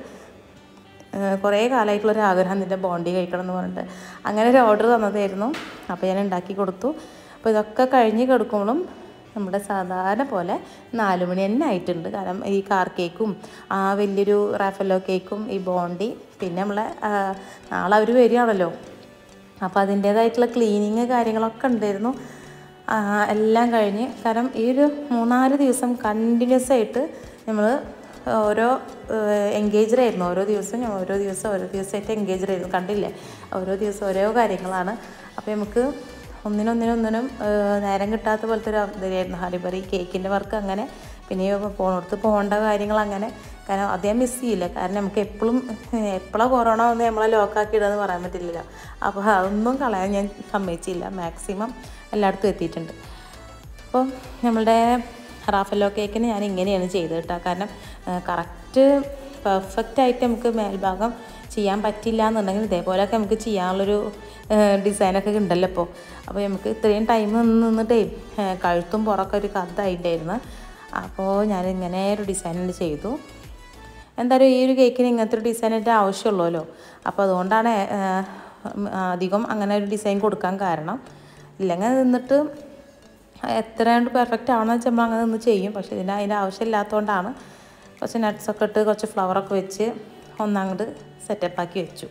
കുറേ കാലമായിട്ടുള്ളൊരു ആഗ്രഹം നിൻ്റെ ബോണ്ടി കഴിക്കണം എന്ന് പറഞ്ഞിട്ട് അങ്ങനെ ഒരു ഓർഡർ തന്നതായിരുന്നു. അപ്പോൾ ഞാൻ ഉണ്ടാക്കി കൊടുത്തു. അപ്പോൾ ഇതൊക്കെ കഴിഞ്ഞ് കിടക്കുമ്പോഴും നമ്മുടെ സാധാരണ പോലെ 4 മണി തന്നെ ആയിട്ടുണ്ട്. കാരണം ഈ കാർ കേക്കും വലിയൊരു റാഫല്ലോ കേക്കും ഈ ബോണ്ടി പിന്നെ നാളെ അവർ വരികയാണല്ലോ. അപ്പോൾ അതിൻ്റേതായിട്ടുള്ള ക്ലീനിങ് കാര്യങ്ങളൊക്കെ ഉണ്ടായിരുന്നു. എല്ലാം കഴിഞ്ഞ്, കാരണം ഈ ഒരു 3-4 ദിവസം കണ്ടിന്യൂസ് ആയിട്ട് നമ്മൾ ഓരോ എൻഗേജറായിരുന്നു. ഓരോ ദിവസമായിട്ട് എൻഗേജറായിരുന്നു. കണ്ടില്ലേ, ഓരോ ദിവസം ഓരോ കാര്യങ്ങളാണ്. അപ്പോൾ നമുക്ക് ഒന്നിനൊന്നിനും നേരം കിട്ടാത്ത പോലത്തെ ഒരു അവസ്ഥയായിരുന്നു. ഹരിബറി കേക്കിൻ്റെ വർക്ക് അങ്ങനെ, പിന്നെ പോണടുത്ത് പോകേണ്ട കാര്യങ്ങൾ അങ്ങനെ. കാരണം അതേ മിസ് ചെയ്യില്ല. കാരണം നമുക്ക് എപ്പോഴാണ് കൊറോണ വന്ന് നമ്മളെ ലോക്കാക്കി ഇടുകയെന്ന് പറയാൻ പറ്റില്ലല്ലോ. അപ്പോൾ അതൊന്നും കളയാൻ ഞാൻ സമ്മതിച്ചില്ല. മാക്സിമം എല്ലായിടത്തും എത്തിയിട്ടുണ്ട്. അപ്പോൾ നമ്മളുടെ റാഫലോ കേക്കിന് ഞാൻ ഇങ്ങനെയാണ് ചെയ്തത് കേട്ടോ. കാരണം കറക്റ്റ് പെർഫെക്റ്റായിട്ട് നമുക്ക് മേൽഭാഗം ചെയ്യാൻ പറ്റില്ല എന്നുണ്ടെങ്കിൽ ഇതേപോലെയൊക്കെ നമുക്ക് ചെയ്യാനുള്ളൊരു ഡിസൈനൊക്കെ ഉണ്ടല്ലോ ഇപ്പോൾ. അപ്പോൾ നമുക്ക് ഇത്രയും ടൈം നിന്നിട്ടേ കഴുത്തും പുറമൊക്കെ ഒരു കഥായിട്ടുണ്ടായിരുന്നു. അപ്പോൾ ഞാനിങ്ങനെ ഒരു ഡിസൈൻ ചെയ്തു. എന്തായാലും ഈ ഒരു കേക്കിന് ഇങ്ങനത്തെ ഒരു ഡിസൈനായിട്ട് ആവശ്യമുള്ളൂല്ലോ. അപ്പോൾ അതുകൊണ്ടാണ് അധികം അങ്ങനെ ഒരു ഡിസൈൻ കൊടുക്കാൻ കാരണം. ഇല്ലെങ്കിൽ നിന്നിട്ട് എത്രയാണ്ട് പെർഫെക്റ്റ് ആണെന്ന് വെച്ചാൽ നമ്മൾ അങ്ങനെ നിന്ന് ചെയ്യും. പക്ഷേ അതിൻ്റെ ആവശ്യമില്ലാത്തതുകൊണ്ടാണ് കുറച്ച് നട്ട്സൊക്കെ ഇട്ട് കുറച്ച് ഫ്ലവറൊക്കെ വെച്ച് ഒന്നങ്ങോട്ട് സെറ്റപ്പാക്കി വെച്ചു.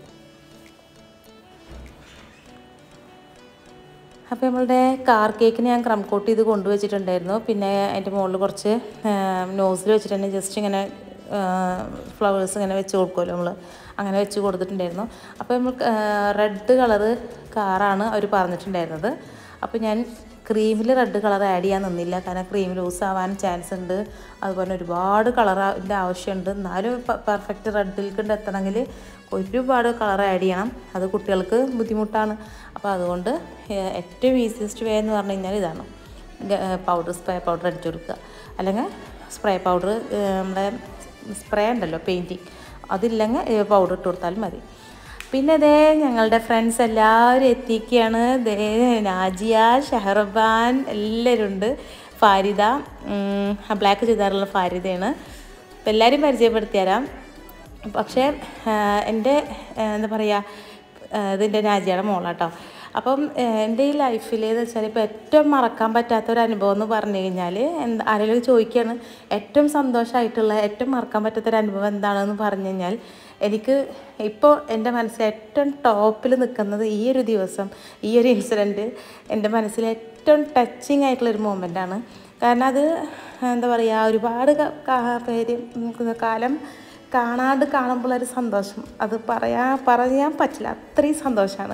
അപ്പോൾ നമ്മളുടെ കാർ കേക്കിന് ഞാൻ ക്രം കോട്ട് ചെയ്ത് കൊണ്ടുവച്ചിട്ടുണ്ടായിരുന്നു. പിന്നെ അതിൻ്റെ മുകളിൽ കുറച്ച് നോസിൽ വെച്ചിട്ട് തന്നെ ജസ്റ്റ് ഇങ്ങനെ ഫ്ലവേഴ്സ് ഇങ്ങനെ വെച്ച് കൊടുക്കുമല്ലോ നമ്മൾ, അങ്ങനെ വെച്ച് കൊടുത്തിട്ടുണ്ടായിരുന്നു. അപ്പോൾ നമ്മൾ റെഡ് കളറ് കാറാണ് അവർ പറഞ്ഞിട്ടുണ്ടായിരുന്നത്. അപ്പോൾ ഞാൻ ക്രീമിൽ റെഡ് കളർ ആഡ് ചെയ്യാൻ നിന്നില്ല. കാരണം ക്രീം ലൂസ് ആവാൻ ചാൻസ് ഉണ്ട്. അതുപോലെ ഒരുപാട് കളറിൻ്റെ ആവശ്യമുണ്ട്. എന്നാലും പെർഫെക്റ്റ് റെഡിലേക്ക് എത്തണമെങ്കിൽ ഒരുപാട് കളർ ആഡ് ചെയ്യണം. അത് കുട്ടികൾക്ക് ബുദ്ധിമുട്ടാണ്. അപ്പോൾ അതുകൊണ്ട് ഏറ്റവും ഈസിയസ്റ്റ് വേ എന്ന് പറഞ്ഞു കഴിഞ്ഞാൽ ഇതാണ്. സ്പ്രേ പൗഡർ അടിച്ചു കൊടുക്കുക. അല്ലെങ്കിൽ സ്പ്രേ പൗഡർ, നമ്മുടെ സ്പ്രേ ഉണ്ടല്ലോ പെയിൻറ്റിങ്, അതില്ലെങ്കിൽ പൗഡർ ഇട്ട് കൊടുത്താലും മതി. പിന്നെ ദേ ഞങ്ങളുടെ ഫ്രണ്ട്സ് എല്ലാവരും എത്തിക്കുകയാണ്. ദേ നാജിയ, ഷഹർബാൻ എല്ലാവരും ഉണ്ട്. ഫാരിദ, ബ്ലാക്ക് ചുരിദാറുള്ള ഫാരിദയാണ്. അപ്പോൾ എല്ലാവരും പരിചയപ്പെടുത്തി തരാം. പക്ഷേ എൻ്റെ എന്താ പറയുക, ഇതിൻ്റെ നാജിയയുടെ മോളാട്ടോ. അപ്പം എൻ്റെ ഈ ലൈഫിലെന്ന് വെച്ചാൽ ഇപ്പോൾ ഏറ്റവും മറക്കാൻ പറ്റാത്തൊരനുഭവം എന്ന് പറഞ്ഞു കഴിഞ്ഞാൽ, ആരെങ്കിലും ചോദിക്കുകയാണ് ഏറ്റവും സന്തോഷമായിട്ടുള്ള ഏറ്റവും മറക്കാൻ പറ്റാത്തൊരനുഭവം എന്താണെന്ന് പറഞ്ഞു കഴിഞ്ഞാൽ, എനിക്ക് ഇപ്പോൾ എൻ്റെ മനസ്സിൽ ഏറ്റവും ടോപ്പിൽ നിൽക്കുന്നത് ഈ ഒരു ദിവസം, ഈ ഒരു ഇൻസിഡൻറ്റ് എൻ്റെ മനസ്സിൽ ഏറ്റവും ടച്ചിങ് ആയിട്ടുള്ളൊരു മൊമെൻ്റാണ്. കാരണം അത് എന്താ പറയുക, ഒരുപാട് കാലം കാണാണ്ട് കാണുമ്പോഴൊരു സന്തോഷം, അത് പറയാൻ പറ്റില്ല, അത്രയും സന്തോഷമാണ്.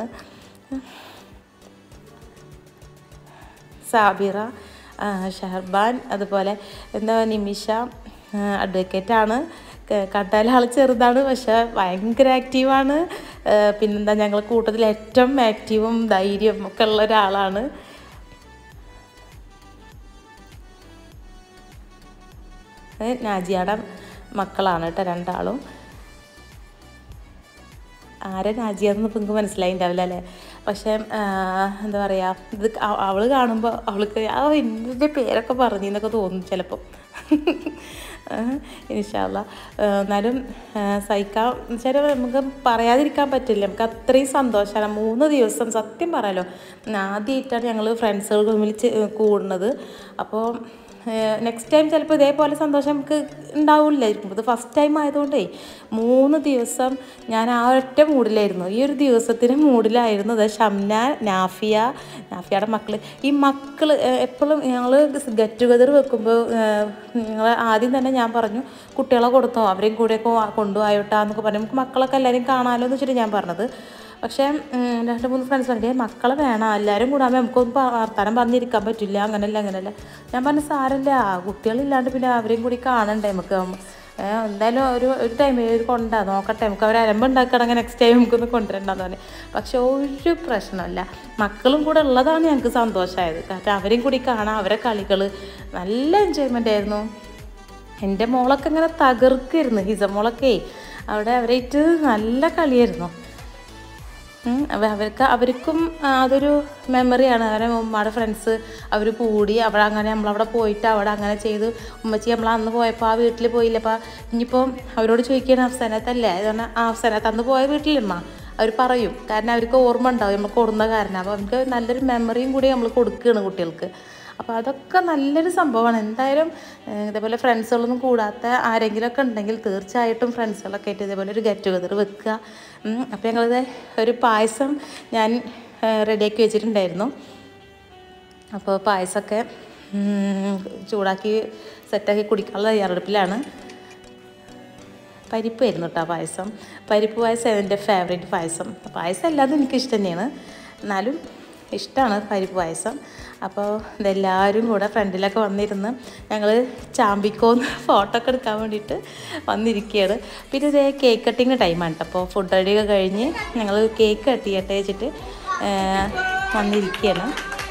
സാബിറ, ഷഹർബാൻ, അതുപോലെ നിമിഷ അഡ്വക്കേറ്റാണ്. കണ്ടാൽ ആൾ ചെറുതാണ്, പക്ഷെ ഭയങ്കര ആക്റ്റീവാണ്. പിന്നെന്താ, ഞങ്ങൾ കൂട്ടത്തിൽ ഏറ്റവും ആക്റ്റീവും ധൈര്യവും ഒക്കെ ഉള്ള ഒരാളാണ്. നാജിയയുടെ മക്കളാണ് കേട്ടോ രണ്ടാളും. ആരെ നാജിയെന്ന് നിങ്ങൾക്ക് മനസ്സിലായിണ്ടാവില്ല അല്ലേ? പക്ഷേ എന്താ പറയുക, ഇത് അവൾ കാണുമ്പോൾ അവൾക്ക് എൻ്റെ പേരൊക്കെ പറഞ്ഞെന്നൊക്കെ തോന്നും ചിലപ്പോൾ. ഇൻഷാ അല്ലാ. എന്നാലും സഹിക്കാൻ വെച്ചാൽ നമുക്ക് പറയാതിരിക്കാൻ പറ്റില്ല. നമുക്ക് അത്രയും സന്തോഷമാണ്. 3 ദിവസം സത്യം പറയാലോ, ആദ്യമായിട്ടാണ് ഞങ്ങൾ ഫ്രണ്ട്സുകൾ തമ്മിൽ കൂടുന്നത്. അപ്പോൾ നെക്സ്റ്റ് ടൈം ചിലപ്പോൾ ഇതേപോലെ സന്തോഷം നമുക്ക് ഉണ്ടാവില്ലായിരിക്കും. ഇത് ഫസ്റ്റ് ടൈം ആയതുകൊണ്ടേ 3 ദിവസം ഞാൻ ആ ഒറ്റ മൂഡിലായിരുന്നു. ഈ ഒരു ദിവസത്തിന് മൂഡിലായിരുന്നു. അത് ഷംന, നാഫിയയുടെ മക്കൾ. ഈ മക്കൾ എപ്പോഴും ഞങ്ങൾ ഗെറ്റ് ടുഗദർ വെക്കുമ്പോൾ ഞങ്ങൾ ആദ്യം തന്നെ ഞാൻ പറഞ്ഞു, കുട്ടികളെ കൊടുത്തോ, അവരെയും കൂടെയൊക്കെ കൊണ്ടുപോയോട്ടാന്നൊക്കെ പറഞ്ഞു. നമുക്ക് മക്കളൊക്കെ എല്ലാവരും കാണാമല്ലോ എന്ന് വെച്ചിട്ട് ഞാൻ പറഞ്ഞത്. പക്ഷേ 2-3 ഫ്രണ്ട്സ് പറഞ്ഞേ മക്കളെ വേണം, എല്ലാവരും കൂടാകുമ്പോൾ നമുക്കൊന്നും വർത്താനം പറഞ്ഞിരിക്കാൻ പറ്റില്ല, അങ്ങനെയല്ല. ഞാൻ പറഞ്ഞു സാരമില്ല, കുട്ടികളില്ലാണ്ട് പിന്നെ അവരെയും കൂടി കാണണ്ടേ നമുക്ക്. എന്തായാലും ഒരു ടൈം നോക്കട്ടെ, നമുക്ക് അവർ അരമ്പുണ്ടാക്കുകയാണെങ്കിൽ നെക്സ്റ്റ് ടൈം നമുക്കൊന്ന് കൊണ്ടുവരണ്ടെന്ന് പറഞ്ഞു. പക്ഷെ ഒരു പ്രശ്നമല്ല, മക്കളും കൂടെ ഉള്ളതാണ് ഞങ്ങൾക്ക് സന്തോഷമായത്. കാരണം അവരെയും കൂടി കാണാം, അവരെ കളികൾ നല്ല എൻജോയ്മെൻ്റ് ആയിരുന്നു. എൻ്റെ മോളൊക്കെ ഇങ്ങനെ തകർക്കായിരുന്നു. ഹിസമോളൊക്കെ അവിടെ അവരായിട്ട് നല്ല കളിയായിരുന്നു. അവർക്കും അതൊരു മെമ്മറിയാണ്. അവരെ ഉമ്മയുടെ ഫ്രണ്ട്സ് അവർ കൂടി അവിടെ അങ്ങനെ നമ്മളവിടെ പോയിട്ട് അവിടെ അങ്ങനെ ചെയ്ത്, ഉമ്മച്ചി നമ്മൾ അന്ന് പോയപ്പോൾ ആ വീട്ടിൽ പോയില്ല. അപ്പോൾ ഇനിയിപ്പോൾ അവരോട് ചോദിക്കുകയാണ് അഫ്സാനത്തല്ലേ, അതുകൊണ്ട് അഫ്സാനത്ത് അന്ന് പോയ വീട്ടിലിമ്മ അവർ പറയും. കാരണം അവർക്ക് ഓർമ്മ ഉണ്ടാവും നമ്മൾ കൊടുന്ന കാരണം. അപ്പോൾ അവർക്ക് നല്ലൊരു മെമ്മറിയും കൂടി നമ്മൾ കൊടുക്കുകയാണ് കുട്ടികൾക്ക്. അപ്പോൾ അതൊക്കെ നല്ലൊരു സംഭവമാണ്. എന്തായാലും ഇതേപോലെ ഫ്രണ്ട്സുകളൊന്നും കൂടാത്ത ആരെങ്കിലുമൊക്കെ ഉണ്ടെങ്കിൽ തീർച്ചയായിട്ടും ഫ്രണ്ട്സുകളൊക്കെ ആയിട്ട് ഇതേപോലെ ഒരു ഗെറ്റ് ടുഗദർ വെക്കുക. അപ്പോൾ ഞങ്ങളിത് ഒരു പായസം ഞാൻ റെഡിയാക്കി വെച്ചിട്ടുണ്ടായിരുന്നു. അപ്പോൾ പായസമൊക്കെ ചൂടാക്കി സെറ്റാക്കി കുടിക്കാനുള്ള തയ്യാറെടുപ്പിലാണ്. പരിപ്പായിരുന്നു കേട്ടോ പായസം. പരിപ്പ് പായസം എൻ്റെ ഫേവറേറ്റ് പായസം. പായസം അല്ലാതെ എനിക്കിഷ്ടം തന്നെയാണ്, എന്നാലും ഇഷ്ടമാണ് പരിപ്പ് പായസം. അപ്പോൾ ഇതെല്ലാവരും കൂടെ ഫ്രണ്ടിലൊക്കെ വന്നിരുന്ന് ഞങ്ങൾ ചാമ്പിക്കോന്ന് ഫോട്ടോ ഒക്കെ എടുക്കാൻ വേണ്ടിയിട്ട് വന്നിരിക്കുകയാണ്. പിന്നെ ഇതേ കേക്ക് കട്ടിങ് ടൈമാണ് കേട്ടോ. അപ്പോൾ ഫുഡ് റെഡിയൊക്കെ കഴിഞ്ഞ് ഞങ്ങൾ കേക്ക് കട്ട് ചെയ്യട്ടെ വെച്ചിട്ട് വന്നിരിക്കുകയാണ്.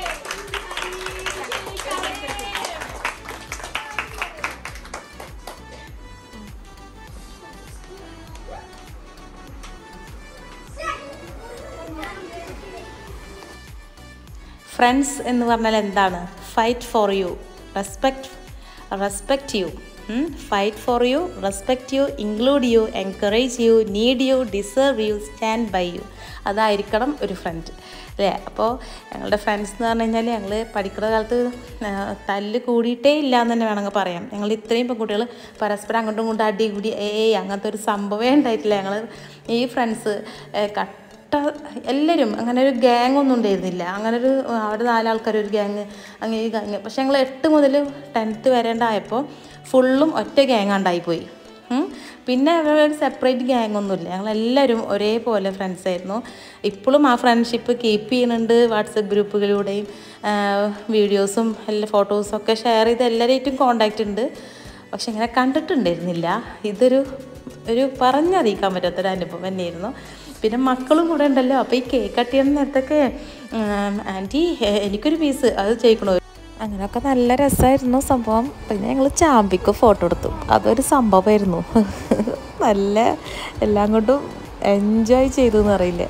ഫ്രണ്ട്സ് എന്ന് പറഞ്ഞാൽ എന്താണ്? Fight for you, respect you, fight for you, respect you, include you, encourage you, need you, deserve you, stand by you. അതായിരിക്കണം ഒരു ഫ്രണ്ട് അല്ലേ? അപ്പോൾ ഞങ്ങളുടെ ഫ്രണ്ട്സ് എന്ന് പറഞ്ഞു കഴിഞ്ഞാൽ ഞങ്ങൾ പഠിക്കുന്ന കാലത്ത് തല്ല് കൂടിയിട്ടേ ഇല്ല എന്ന് തന്നെ വേണമെങ്കിൽ പറയാം. ഞങ്ങൾ ഇത്രയും പെൺകുട്ടികൾ പരസ്പരം അങ്ങോട്ടും ഇങ്ങോട്ടും അടി കൂടി അങ്ങനത്തെ ഒരു സംഭവമേ ഉണ്ടായിട്ടില്ല. ഞങ്ങൾ ഈ ഫ്രണ്ട്സ് എല്ലാവരും അങ്ങനെ ഒരു ഗ്യാങ് ഒന്നും ഉണ്ടായിരുന്നില്ല. അങ്ങനെ ഒരു അവിടെ 4 ആൾക്കാർ ഒരു ഗ്യാങ്, അങ്ങനെ ഈ ഗ്യാങ്. പക്ഷെ ഞങ്ങൾ 8 മുതൽ 10th വരേണ്ടായപ്പോൾ ഫുള്ളും ഒറ്റ ഗ്യാങ് ഉണ്ടായിപ്പോയി. പിന്നെ ഒരു സെപ്പറേറ്റ് ഗ്യാങ് ഒന്നുമില്ല. ഞങ്ങളെല്ലാവരും ഒരേപോലെ ഫ്രണ്ട്സായിരുന്നു. ഇപ്പോഴും ആ ഫ്രണ്ട്ഷിപ്പ് കീപ്പ് ചെയ്യുന്നുണ്ട്. വാട്സപ്പ് ഗ്രൂപ്പുകളിലൂടെയും വീഡിയോസും എല്ലാ ഫോട്ടോസും ഒക്കെ ഷെയർ ചെയ്ത് എല്ലാവരായിട്ടും കോണ്ടാക്റ്റ് ഉണ്ട്. പക്ഷെ ഇങ്ങനെ കണ്ടിട്ടുണ്ടായിരുന്നില്ല. ഇതൊരു പറഞ്ഞറിയിക്കാൻ പറ്റാത്തൊരു അനുഭവം തന്നെയായിരുന്നു. പിന്നെ മക്കളും കൂടെ ഉണ്ടല്ലോ. അപ്പോൾ ഈ കേക്ക് കട്ട് ചെയ്യുന്ന നേരത്തൊക്കെ ആൻറ്റി എനിക്കൊരു പീസ് അത് ചെയ്യിക്കണോ, അങ്ങനെയൊക്കെ നല്ല രസമായിരുന്നു സംഭവം. പിന്നെ ഞങ്ങൾ ചാമ്പിക്ക് ഫോട്ടോ എടുത്തു. അതൊരു സംഭവമായിരുന്നു. നല്ല എല്ലാം കൊണ്ടും എൻജോയ് ചെയ്തു എന്ന് അറിയില്ല.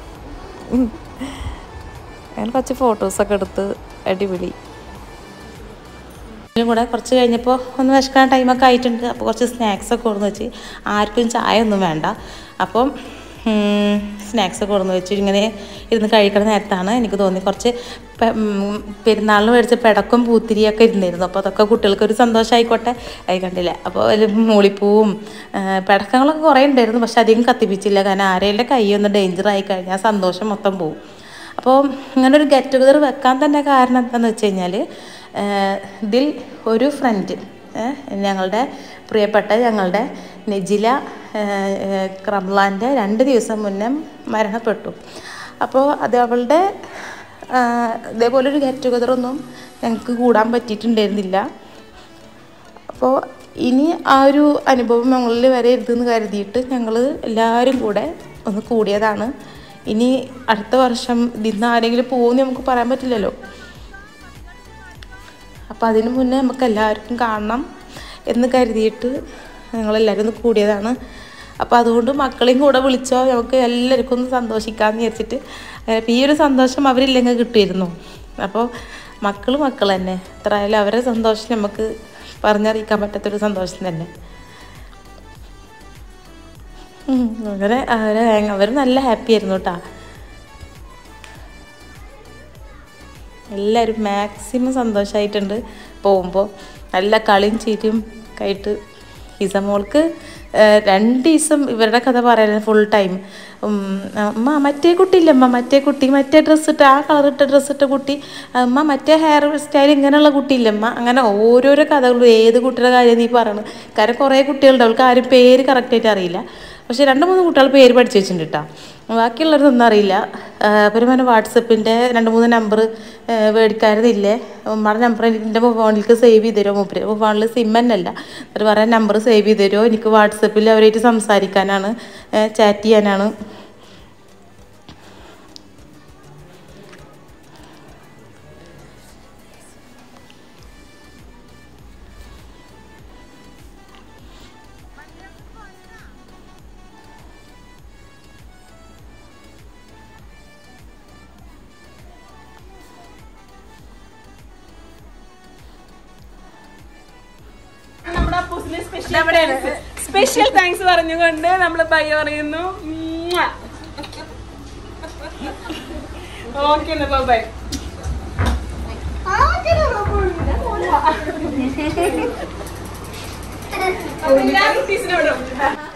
അങ്ങനെ കുറച്ച് ഫോട്ടോസൊക്കെ എടുത്ത് അടിപൊളി. ഇതിലും കൂടെ കുറച്ച് കഴിഞ്ഞപ്പോൾ ഒന്ന് വിശക്കാൻ ടൈമൊക്കെ ആയിട്ടുണ്ട്. അപ്പോൾ കുറച്ച് സ്നാക്സൊക്കെ കൊടുന്ന് വെച്ച്, ആർക്കും ചായ ഒന്നും വേണ്ട. അപ്പം സ്നാക്സൊക്കെ കൊടുന്ന് വെച്ച് ഇങ്ങനെ ഇരുന്ന് കഴിക്കണ നേരത്താണ് എനിക്ക് തോന്നി കുറച്ച് പെരുന്നാളിന് മേടിച്ച പെടക്കും പൂത്തിരിയൊക്കെ ഇരുന്നിരുന്നു. അപ്പോൾ അതൊക്കെ കുട്ടികൾക്കൊരു സന്തോഷമായിക്കോട്ടെ കണ്ടില്ല. അപ്പോൾ അതിൽ മൂളിപ്പൂവും പെടക്കങ്ങളൊക്കെ കുറേ ഉണ്ടായിരുന്നു. പക്ഷെ അധികം കത്തിപ്പിച്ചില്ല. കാരണം ആരെയുടെ കൈയൊന്ന് ഡേഞ്ചറായി കഴിഞ്ഞാൽ സന്തോഷം മൊത്തം പോവും. അപ്പോൾ ഇങ്ങനൊരു ഗെറ്റ് ടുഗദർ വെക്കാൻ തന്നെ കാരണം എന്താണെന്ന് വെച്ച് കഴിഞ്ഞാൽ ഇതിൽ ഒരു ഫ്രണ്ട് ഞങ്ങളുടെ പ്രിയപ്പെട്ട ഞങ്ങളുടെ നെജില റംലാൻ്റെ 2 ദിവസം മുന്നേ മരണപ്പെട്ടു. അപ്പോൾ അത് അവളുടെ ഇതേപോലൊരു ഗെറ്റ് ടുഗദറൊന്നും ഞങ്ങൾക്ക് കൂടാൻ പറ്റിയിട്ടുണ്ടായിരുന്നില്ല. അപ്പോൾ ഇനി ആ ഒരു അനുഭവം ഞങ്ങളിൽ വരരുതെന്ന് കരുതിയിട്ട് ഞങ്ങൾ എല്ലാവരും കൂടെ ഒന്ന് കൂടിയതാണ്. ഇനി അടുത്ത വർഷം ഇന്ന് ആരെങ്കിലും പോകുമെന്ന് നമുക്ക് പറയാൻ പറ്റില്ലല്ലോ. അപ്പോൾ അതിന് മുന്നേ നമുക്ക് എല്ലാവർക്കും കാണണം എന്ന് കരുതിയിട്ട് ഞങ്ങളെല്ലാവരും ഒന്ന് കൂടിയതാണ്. അപ്പോൾ അതുകൊണ്ട് മക്കളെയും കൂടെ വിളിച്ചോ, നമുക്ക് എല്ലാവർക്കും ഒന്ന് സന്തോഷിക്കാമെന്ന് വിചാരിച്ചിട്ട്. ഈ ഒരു സന്തോഷം അവരില്ലെങ്കിൽ കിട്ടിയിരുന്നു. അപ്പോൾ മക്കൾ തന്നെ എത്ര ആയാലും അവരുടെ സന്തോഷം നമുക്ക് പറഞ്ഞറിയിക്കാൻ പറ്റാത്തൊരു സന്തോഷം തന്നെ. അങ്ങനെ അവർ നല്ല ഹാപ്പി ആയിരുന്നു കേട്ടോ. എല്ലാവരും മാക്സിമം സന്തോഷമായിട്ടുണ്ട്. പോകുമ്പോൾ നല്ല കളിയും ചിരിയും ആയിട്ട് ഇസമോൾക്ക് 2 ദിവസം ഇവരുടെ കഥ പറയാൻ ഫുൾ ടൈം. അമ്മ മറ്റേ കുട്ടിയില്ലേ, അമ്മ മറ്റേ കുട്ടി, മറ്റേ ഡ്രസ്സിട്ട് ആ കളറിട്ട ഡ്രസ്സിട്ട കുട്ടി, അമ്മ മറ്റേ ഹെയർ സ്റ്റൈൽ ഇങ്ങനെയുള്ള കുട്ടിയില്ലേ അമ്മ. അങ്ങനെ ഓരോരോ കഥകളും ഏത് കുട്ടിയുടെ കാര്യം നീ പറയണം. കാരണം കുറേ കുട്ടികളുണ്ട്, അവൾക്ക് ആരും പേര് കറക്റ്റായിട്ട് അറിയില്ല. പക്ഷെ 2-3 കുട്ടികൾ പേര് പഠിച്ചു വെച്ചിട്ടുണ്ട് കേട്ടോ. ബാക്കിയുള്ളവരൊന്നും അറിയില്ല. പിന്നെ വാട്സപ്പിൻ്റെ 2-3 നമ്പർ മേടിക്കാരുന്നില്ലേ, ഉമ്മയുടെ നമ്പർ എൻ്റെ ഫോണിലേക്ക് സേവ് ചെയ്ത് തരുമോ, മൂപ്പര് ഫോണിൽ സിം തന്നെയല്ല, എന്നിട്ട് പറയാൻ നമ്പർ സേവ് ചെയ്ത് തരുമോ, എനിക്ക് വാട്സപ്പിൽ അവരായിട്ട് സംസാരിക്കാനാണ്, ചാറ്റ് ചെയ്യാനാണ്. സ്പെഷ്യൽ താങ്ക്സ് പറഞ്ഞുകൊണ്ട് നമ്മൾ ബൈ പറയുന്നു. Okay bye.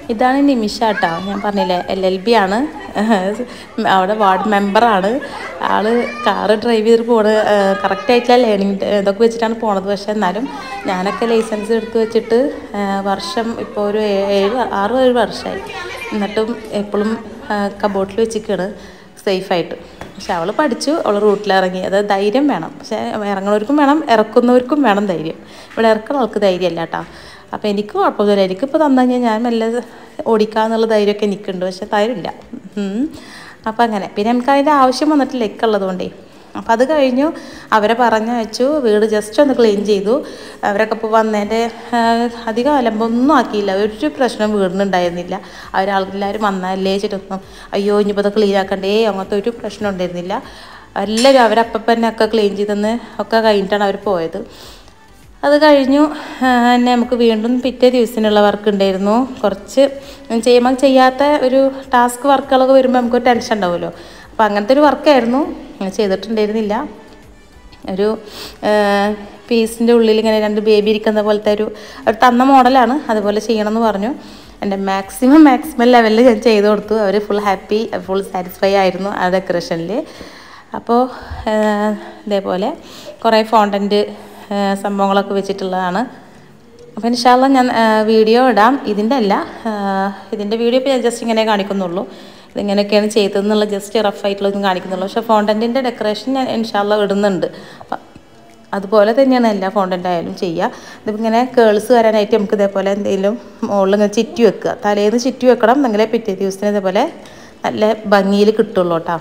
ഇതാണ് നിമിഷ കേട്ടോ, ഞാൻ പറഞ്ഞില്ലേ LLB ആണ്, അവിടെ വാർഡ് മെമ്പറാണ് ആൾ. കാറ് ഡ്രൈവ് ചെയ്ത് പോണത് കറക്റ്റായിട്ടുള്ള ലേണിംഗ് ഇതൊക്കെ വെച്ചിട്ടാണ് പോണത്. പക്ഷേ എന്നാലും ഞാനൊക്കെ ലൈസൻസ് എടുത്ത് വെച്ചിട്ട് വർഷം ഇപ്പോൾ ഒരു 6-7 വർഷമായി. എന്നിട്ടും എപ്പോഴും കബോർഡിൽ വെച്ചിരിക്കുകയാണ് സേഫായിട്ട്. പക്ഷെ അവൾ പഠിച്ചു, അവൾ റൂട്ടിലിറങ്ങി. അത് ധൈര്യം വേണം, പക്ഷേ ഇറങ്ങുന്നവർക്കും വേണം, ഇറക്കുന്നവർക്കും വേണം ധൈര്യം. ഇവിടെ ഇറക്കുന്ന ആൾക്ക് ധൈര്യമല്ല കേട്ടോ. അപ്പോൾ എനിക്ക് കുഴപ്പമൊന്നുമില്ല, എനിക്കിപ്പോൾ തന്നു കഴിഞ്ഞാൽ ഞാൻ മെല്ലെ ഓടിക്കാമെന്നുള്ള ധൈര്യമൊക്കെ എനിക്കുണ്ട്, പക്ഷെ തരില്ല. അപ്പോൾ അങ്ങനെ പിന്നെ നമുക്ക് അതിൻ്റെ ആവശ്യം വന്നിട്ടില്ല ഇക്കുള്ളതുകൊണ്ടേ. അപ്പോൾ അത് കഴിഞ്ഞു, അവരെ പറഞ്ഞു വെച്ചു, വീട് ജസ്റ്റ് ഒന്ന് ക്ലീൻ ചെയ്തു. അവരൊക്കെ ഇപ്പോൾ വന്നതിൻ്റെ അധികം അലമ്പൊന്നും ആക്കിയില്ല, ഒരു പ്രശ്നം വീടിനുണ്ടായിരുന്നില്ല. അവരാൾക്കെല്ലാവരും വന്നല്ലേ വെച്ചിട്ടൊന്നും അയ്യോ ഇനിയിപ്പോൾ അത് ക്ലീൻ ആക്കണ്ടേ അങ്ങനത്തെ ഒരു പ്രശ്നം ഉണ്ടായിരുന്നില്ല. എല്ലാവരും അവരപ്പം തന്നെ ഒക്കെ ക്ലീൻ ചെയ്തെന്ന് ഒക്കെ കഴിഞ്ഞിട്ടാണ് അവർ പോയത്. അത് കഴിഞ്ഞു തന്നെ നമുക്ക് വീണ്ടും പിറ്റേ ദിവസത്തിനുള്ള വർക്ക് ഉണ്ടായിരുന്നു. കുറച്ച് ചെയ്യുമ്പോൾ ചെയ്യാത്ത ഒരു ടാസ്ക് വർക്കുകളൊക്കെ വരുമ്പോൾ നമുക്കൊരു ടെൻഷൻ ഉണ്ടാവുമല്ലോ. അപ്പോൾ അങ്ങനത്തെ ഒരു വർക്കായിരുന്നു, ചെയ്തിട്ടുണ്ടായിരുന്നില്ല. ഒരു പീസിൻ്റെ ഉള്ളിൽ ഇങ്ങനെ 2 ബേബി ഇരിക്കുന്ന പോലത്തെ ഒരു തന്ന മോഡലാണ്, അതുപോലെ ചെയ്യണമെന്ന് പറഞ്ഞു. എൻ്റെ മാക്സിമം ലെവലിൽ ഞാൻ ചെയ്ത് കൊടുത്തു. അവർ ഫുൾ ഹാപ്പി, ഫുൾ സാറ്റിസ്ഫൈ ആയിരുന്നു ആ ഡെക്കറേഷനിൽ. അപ്പോൾ ഇതേപോലെ കുറേ ഫോണ്ടൻറ്റ് സംഭവങ്ങളൊക്കെ വെച്ചിട്ടുള്ളതാണ്. അപ്പോൾ ഇൻഷാ അല്ലാഹ് ഞാൻ വീഡിയോ ഇടാം. ഇതിൻ്റെ വീഡിയോ ഇപ്പോൾ ഞാൻ ജസ്റ്റ് ഇങ്ങനെ കാണിക്കുന്നുള്ളൂ. ഇതിങ്ങനെയൊക്കെയാണ് ചെയ്തതെന്നുള്ള ജസ്റ്റ് റഫായിട്ടുള്ളതും കാണിക്കുന്നുള്ളൂ. പക്ഷേ ഫോണ്ടൻറ്റിൻ്റെ ഡെക്കറേഷൻ ഞാൻ ഇൻഷാ അല്ലാഹ് ഇടുന്നുണ്ട്. അപ്പം അതുപോലെ തന്നെയാണ് എല്ലാ ഫോണ്ടൻ്റ് ആയാലും ചെയ്യുക. ഇതിപ്പോൾ ഇങ്ങനെ കേൾസ് വരാനായിട്ട് നമുക്ക് ഇതേപോലെ എന്തെങ്കിലും മുകളിൽ ഇങ്ങനെ ചുറ്റി വെക്കുക, തലേന്ന് ചുറ്റി വെക്കണം, എന്നെങ്കിലേ പിറ്റേ ദിവസത്തിന് ഇതേപോലെ നല്ല ഭംഗിയിൽ കിട്ടുള്ളൂ കേട്ടോ.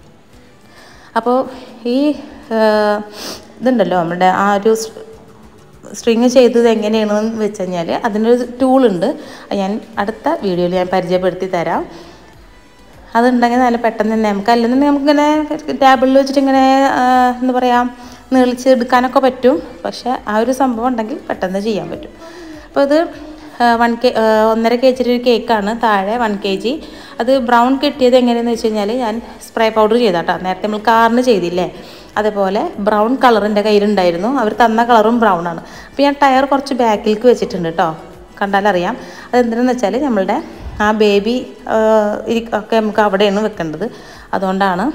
അപ്പോൾ ഈ ഇതുണ്ടല്ലോ നമ്മുടെ ആ ഒരു സ്ട്രിങ് ചെയ്തത് എങ്ങനെയാണെന്ന് വെച്ച് കഴിഞ്ഞാൽ അതിനൊരു ടൂളുണ്ട്, ഞാൻ അടുത്ത വീഡിയോയിൽ ഞാൻ പരിചയപ്പെടുത്തി തരാം. അതുണ്ടെങ്കിൽ നല്ല പെട്ടെന്ന് തന്നെ നമുക്ക്, അല്ലെന്നുണ്ടെങ്കിൽ നമുക്കിങ്ങനെ ടേബിളിൽ വെച്ചിട്ട് ഇങ്ങനെ എന്താ പറയുക നീളിച്ചെടുക്കാനൊക്കെ പറ്റും. പക്ഷേ ആ ഒരു സംഭവം ഉണ്ടെങ്കിൽ പെട്ടെന്ന് ചെയ്യാൻ പറ്റും. അപ്പോൾ ഇത് 1.5 kg ഒരു കേക്കാണ്, താഴെ 1 kg. അത് ബ്രൗൺ കിട്ടിയത് എങ്ങനെയാണെന്ന് വെച്ച് കഴിഞ്ഞാൽ ഞാൻ സ്പ്രേ പൗഡർ ചെയ്താട്ടോ. നേരത്തെ നമ്മൾ കാറിന് ചെയ്തില്ലേ, അതേപോലെ ബ്രൗൺ കളറിൻ്റെ കയ്യിലുണ്ടായിരുന്നു. അവർ തന്ന കളറും ബ്രൗൺ ആണ്. അപ്പോൾ ഞാൻ ടയർ കുറച്ച് ബാക്കിലേക്ക് വെച്ചിട്ടുണ്ട് കേട്ടോ, കണ്ടാലറിയാം. അതെന്തിനാന്ന് വെച്ചാൽ നമ്മളുടെ ആ ബേബി ഒക്കെ നമുക്ക് അവിടെയാണ് വെക്കേണ്ടത്, അതുകൊണ്ടാണ്.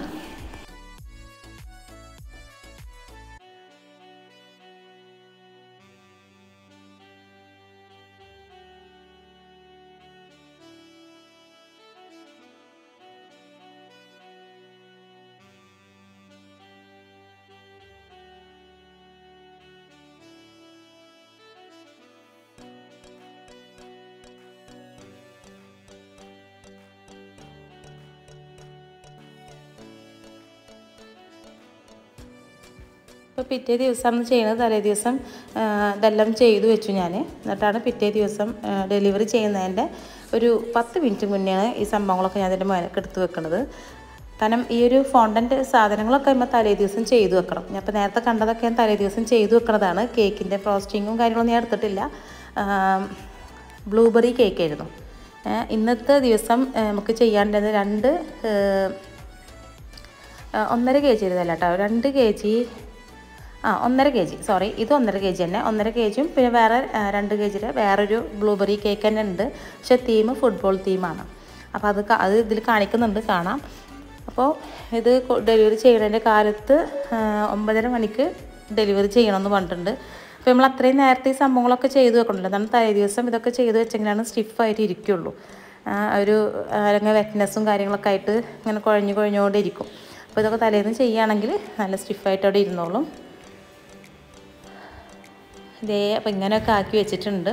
ഇപ്പോൾ പിറ്റേ ദിവസമാണ് ചെയ്യുന്നത്. തലേ ദിവസം ഇതെല്ലാം ചെയ്തു വെച്ചു ഞാൻ. എന്നിട്ടാണ് പിറ്റേ ദിവസം ഡെലിവറി ചെയ്യുന്നതിൻ്റെ ഒരു 10 മിനിറ്റ് മുന്നെയാണ് ഈ സംഭവങ്ങളൊക്കെ ഞാൻ അതിൻ്റെ മേലേക്ക് എടുത്ത് വെക്കുന്നത്. കാരണം ഈ ഒരു ഫോണ്ടൻ്റ് സാധനങ്ങളൊക്കെ നമ്മൾ തലേ ദിവസം ചെയ്തു വെക്കണം. ഞാൻ ഇപ്പോൾ നേരത്തെ കണ്ടതൊക്കെ ഞാൻ തലേ ദിവസം ചെയ്തു വെക്കുന്നതാണ്. കേക്കിൻ്റെ ഫ്രോസ്റ്റിങ്ങും കാര്യങ്ങളൊന്നും ഞാൻ എടുത്തിട്ടില്ല. ബ്ലൂബെറി കേക്കായിരുന്നു. ഇന്നത്തെ ദിവസം നമുക്ക് ചെയ്യാനുള്ളത് 1.5 kg ഇരുന്നല്ല കേട്ടോ, 2 kg 1.5 kg, സോറി, ഇത് 1.5 kg തന്നെ. 1.5 kg പിന്നെ വേറെ 2 kg വേറൊരു ബ്ലൂബെറി കേക്ക് തന്നെ ഉണ്ട്. പക്ഷേ തീം ഫുട്ബോൾ തീമാണ്. അപ്പോൾ അത് ഇതിൽ കാണിക്കുന്നുണ്ട്, കാണാം. അപ്പോൾ ഇത് ഡെലിവറി ചെയ്യുന്നതിൻ്റെ കാലത്ത് 9:30 മണിക്ക് ഡെലിവറി ചെയ്യണമെന്ന് പറഞ്ഞിട്ടുണ്ട്. അപ്പോൾ നമ്മൾ അത്രയും നേരത്തെ ഈ സംഭവങ്ങളൊക്കെ ചെയ്ത് വെക്കണമല്ലോ. നമ്മൾ തലേ ദിവസം ഇതൊക്കെ ചെയ്ത് വെച്ചെങ്കിലാണ് സ്റ്റിഫായിട്ട് ഇരിക്കുള്ളൂ. ഒരു അല്ലെങ്കിൽ വെറ്റ്നെസ്സും കാര്യങ്ങളൊക്കെ ആയിട്ട് ഇങ്ങനെ കുഴഞ്ഞുകൊണ്ടിരിക്കും. അപ്പോൾ ഇതൊക്കെ തലേന്ന് ചെയ്യുകയാണെങ്കിൽ നല്ല സ്റ്റിഫായിട്ട് അവിടെ ഇരുന്നോളും. അപ്പോൾ ഇങ്ങനെയൊക്കെ ആക്കി വെച്ചിട്ടുണ്ട്.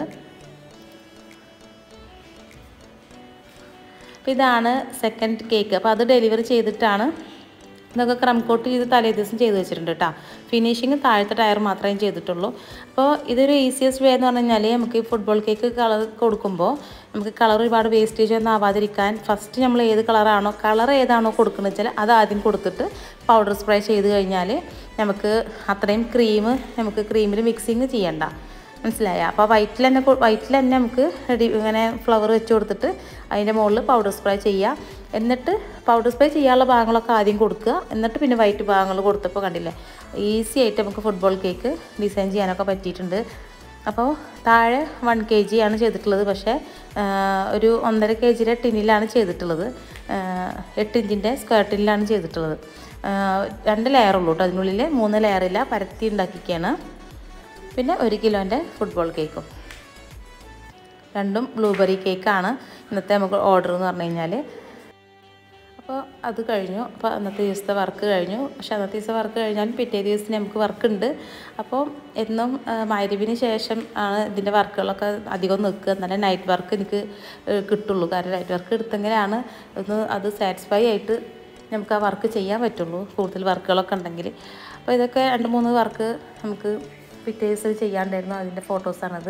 അപ്പോൾ ഇതാണ് സെക്കൻഡ് കേക്ക്. അപ്പോൾ അത് ഡെലിവറി ചെയ്തിട്ടാണ് ഇതൊക്കെ ക്രം കോട്ട് ചെയ്ത് തലേ ദിവസം ചെയ്ത് വെച്ചിട്ടുണ്ട് കേട്ടോ. ഫിനിഷിങ് താഴത്തെ ടയർ മാത്രമേ ചെയ്തിട്ടുള്ളൂ. അപ്പോൾ ഇതൊരു ഈസിയസ്റ്റ് വേ എന്ന് പറഞ്ഞു കഴിഞ്ഞാൽ നമുക്ക് ഈ ഫുട്ബോൾ കേക്ക് കളർ കൊടുക്കുമ്പോൾ നമുക്ക് കളർ ഒരുപാട് വേസ്റ്റേജ് ഒന്നും ആവാതിരിക്കാൻ ഫസ്റ്റ് നമ്മൾ കളർ ഏതാണോ കൊടുക്കുന്നത് വെച്ചാൽ അത് ആദ്യം കൊടുത്തിട്ട് പൗഡർ സ്പ്രേ ചെയ്ത് കഴിഞ്ഞാൽ നമുക്ക് അത്രയും നമുക്ക് ക്രീമിൽ മിക്സിങ് ചെയ്യണ്ട, മനസ്സിലായ? അപ്പോൾ വൈറ്റിൽ തന്നെ നമുക്ക് ഇങ്ങനെ ഫ്ലവർ വെച്ച് കൊടുത്തിട്ട് അതിൻ്റെ മുകളിൽ പൗഡർ സ്പ്രേ ചെയ്യുക. എന്നിട്ട് പൗഡർ സ്പ്രേ ചെയ്യാനുള്ള ഭാഗങ്ങളൊക്കെ ആദ്യം കൊടുക്കുക. എന്നിട്ട് പിന്നെ വൈറ്റ് ഭാഗങ്ങൾ കൊടുത്തപ്പോൾ കണ്ടില്ലേ, ഈസി ആയിട്ട് നമുക്ക് ഫുട്ബോൾ കേക്ക് ഡിസൈൻ ചെയ്യാനൊക്കെ പറ്റിയിട്ടുണ്ട്. അപ്പോൾ താഴെ 1 kg ആണ് ചെയ്തിട്ടുള്ളത്. പക്ഷേ ഒരു 1.5 kg ടിന്നിലാണ് ചെയ്തിട്ടുള്ളത്. 8 ഇഞ്ചിൻ്റെ സ്ക്വയർ ടിന്നിലാണ് ചെയ്തിട്ടുള്ളത്. 2 ലെയറുള്ളൂ കേട്ടോ, അതിനുള്ളിൽ 3 ലെയറില്ല, പരത്തി ഉണ്ടാക്കിയൊക്കെയാണ്. പിന്നെ 1 കിലോൻ്റെ ഫുട്ബോൾ കേക്കും, രണ്ടും ബ്ലൂബെറി കേക്കാണ് ഇന്നത്തെ നമുക്ക് ഓർഡർ എന്ന് പറഞ്ഞു കഴിഞ്ഞാൽ. അപ്പോൾ അത് കഴിഞ്ഞു. അപ്പോൾ അന്നത്തെ ദിവസത്തെ വർക്ക് കഴിഞ്ഞു. പക്ഷേ അന്നത്തെ ദിവസം വർക്ക് കഴിഞ്ഞാലും പിറ്റേ ദിവസം നമുക്ക് വർക്കുണ്ട്. അപ്പോൾ എന്നും മഗ്‌രിബിന് ശേഷം ആണ് ഇതിൻ്റെ വർക്കുകളൊക്കെ അധികം നിൽക്കുക. എന്നാലും നൈറ്റ് വർക്ക് എനിക്ക് കിട്ടുള്ളൂ. കാരണം നൈറ്റ് വർക്ക് എടുത്തെങ്കിലാണ് ഒന്ന് അത് സാറ്റിസ്ഫൈ ആയിട്ട് നമുക്ക് ആ വർക്ക് ചെയ്യാൻ പറ്റുള്ളൂ, കൂടുതൽ വർക്കുകളൊക്കെ ഉണ്ടെങ്കിൽ. അപ്പോൾ ഇതൊക്കെ 2-3 വർക്ക് നമുക്ക് പിറ്റേ ദിവസം ചെയ്യാണ്ടായിരുന്നു. അതിൻ്റെ ഫോട്ടോസാണത്.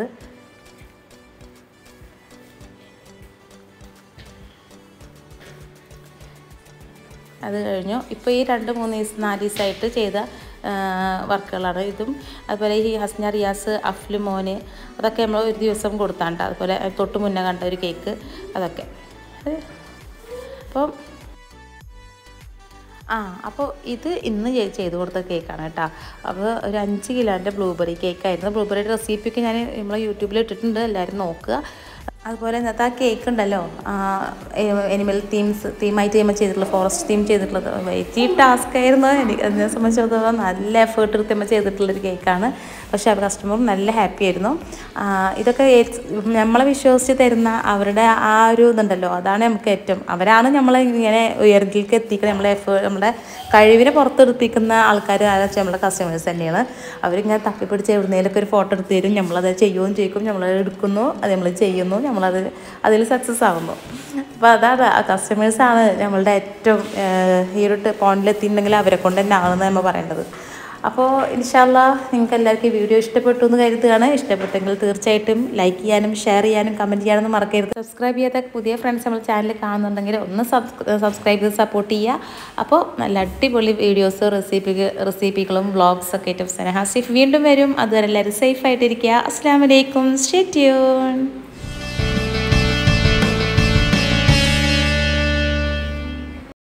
അത് കഴിഞ്ഞു. ഇപ്പോൾ ഈ 2-3 ദിവസം 4 ദിവസമായിട്ട് ചെയ്ത വർക്കുകളാണ് ഇതും. അതുപോലെ ഈ ഹസ്ന റിയാസ് അഫ്ലു മോന് അതൊക്കെ നമ്മൾ ഒരു ദിവസം കൊടുത്താണ്ട്. അതുപോലെ തൊട്ട് മുന്നേ കണ്ട ഒരു കേക്ക് അതൊക്കെ. അപ്പോൾ ഇത് ഇന്ന് ചെയ്ത് കൊടുത്ത കേക്കാണ് കേട്ടോ. അപ്പോൾ ഒരു 5 കിലോൻ്റെ ബ്ലൂബെറി കേക്കായിരുന്നു. ബ്ലൂബെറിയുടെ റെസിപ്പിയൊക്കെ ഞാൻ നമ്മളെ യൂട്യൂബിൽ ഇട്ടിട്ടുണ്ട്, എല്ലാവരും നോക്കുക. അതുപോലെ ഇന്നത്തെ ആ കേക്ക് ഉണ്ടല്ലോ, എനിമൽ തീമായിട്ട് നമ്മൾ ചെയ്തിട്ടുള്ളത്, ഫോറസ്റ്റ് തീം ചെയ്തിട്ടുള്ളത് വലിയ ടാസ്ക് ആയിരുന്നു. എന്നെ സംബന്ധിച്ചിടത്തോളം നല്ല എഫേർട്ട് എടുത്ത് നമ്മൾ ചെയ്തിട്ടുള്ളൊരു കേക്കാണ്. പക്ഷേ അവർ കസ്റ്റമർ നല്ല ഹാപ്പി ആയിരുന്നു. ഇതൊക്കെ നമ്മളെ വിശ്വസിച്ച് തരുന്ന അവരുടെ ആ ഒരു ഇതുണ്ടല്ലോ, അതാണ് നമുക്ക് ഏറ്റവും. അവരാണ് നമ്മളെ ഇങ്ങനെ ഉയരത്തിലേക്ക് എത്തിക്കുന്നത്. നമ്മുടെ കഴിവിനെ പുറത്തെടുത്തിക്കുന്ന ആൾക്കാർ ആരാച്ചാൽ നമ്മളെ കസ്റ്റമേഴ്സ് തന്നെയാണ്. അവരിങ്ങനെ തപ്പിപ്പിടിച്ച് എവിടുന്നേലൊക്കെ ഒരു ഫോട്ടോ എടുത്ത് തരും, നമ്മളത് ചെയ്യുകയും ചെയ്യും, നമ്മളത് എടുക്കുന്നു, അത് നമ്മൾ ചെയ്യുന്നു, അതിൽ സക്സസ് ആകുന്നു. അപ്പോൾ അതാണ് ആ കസ്റ്റമേഴ്സാണ് നമ്മളുടെ ഏറ്റവും ഈ ഒരു പോയിന്റിലെത്തിയിട്ടുണ്ടെങ്കിൽ അവരെ കൊണ്ട് തന്നെ ആണെന്ന് നമ്മൾ പറയേണ്ടത്. അപ്പോൾ ഇൻഷാ അല്ലാഹ് നിങ്ങൾക്ക് എല്ലാവർക്കും ഈ വീഡിയോ ഇഷ്ടപ്പെട്ടു എന്ന് കരുതുകയാണ്. ഇഷ്ടപ്പെട്ടെങ്കിൽ തീർച്ചയായിട്ടും ലൈക്ക് ചെയ്യാനും ഷെയർ ചെയ്യാനും കമൻറ്റ് ചെയ്യാനൊന്നും മറക്കരുത്. സബ്സ്ക്രൈബ് ചെയ്യാത്ത പുതിയ ഫ്രണ്ട്സ് നമ്മൾ ചാനൽ കാണുന്നുണ്ടെങ്കിൽ ഒന്ന് സബ്സ്ക്രൈബ് ചെയ്ത് സപ്പോർട്ട് ചെയ്യുക. അപ്പോൾ നല്ല അടിപൊളി വീഡിയോസ് റെസിപ്പികളും വ്ളോഗ്സൊക്കെ ആയിട്ട് സന ഹാസിഫ് വീണ്ടും വരും. അതുവരെ എല്ലാവരും സേഫായിട്ടിരിക്കുക. അസ്സലാമു അലൈക്കും. Stay tune.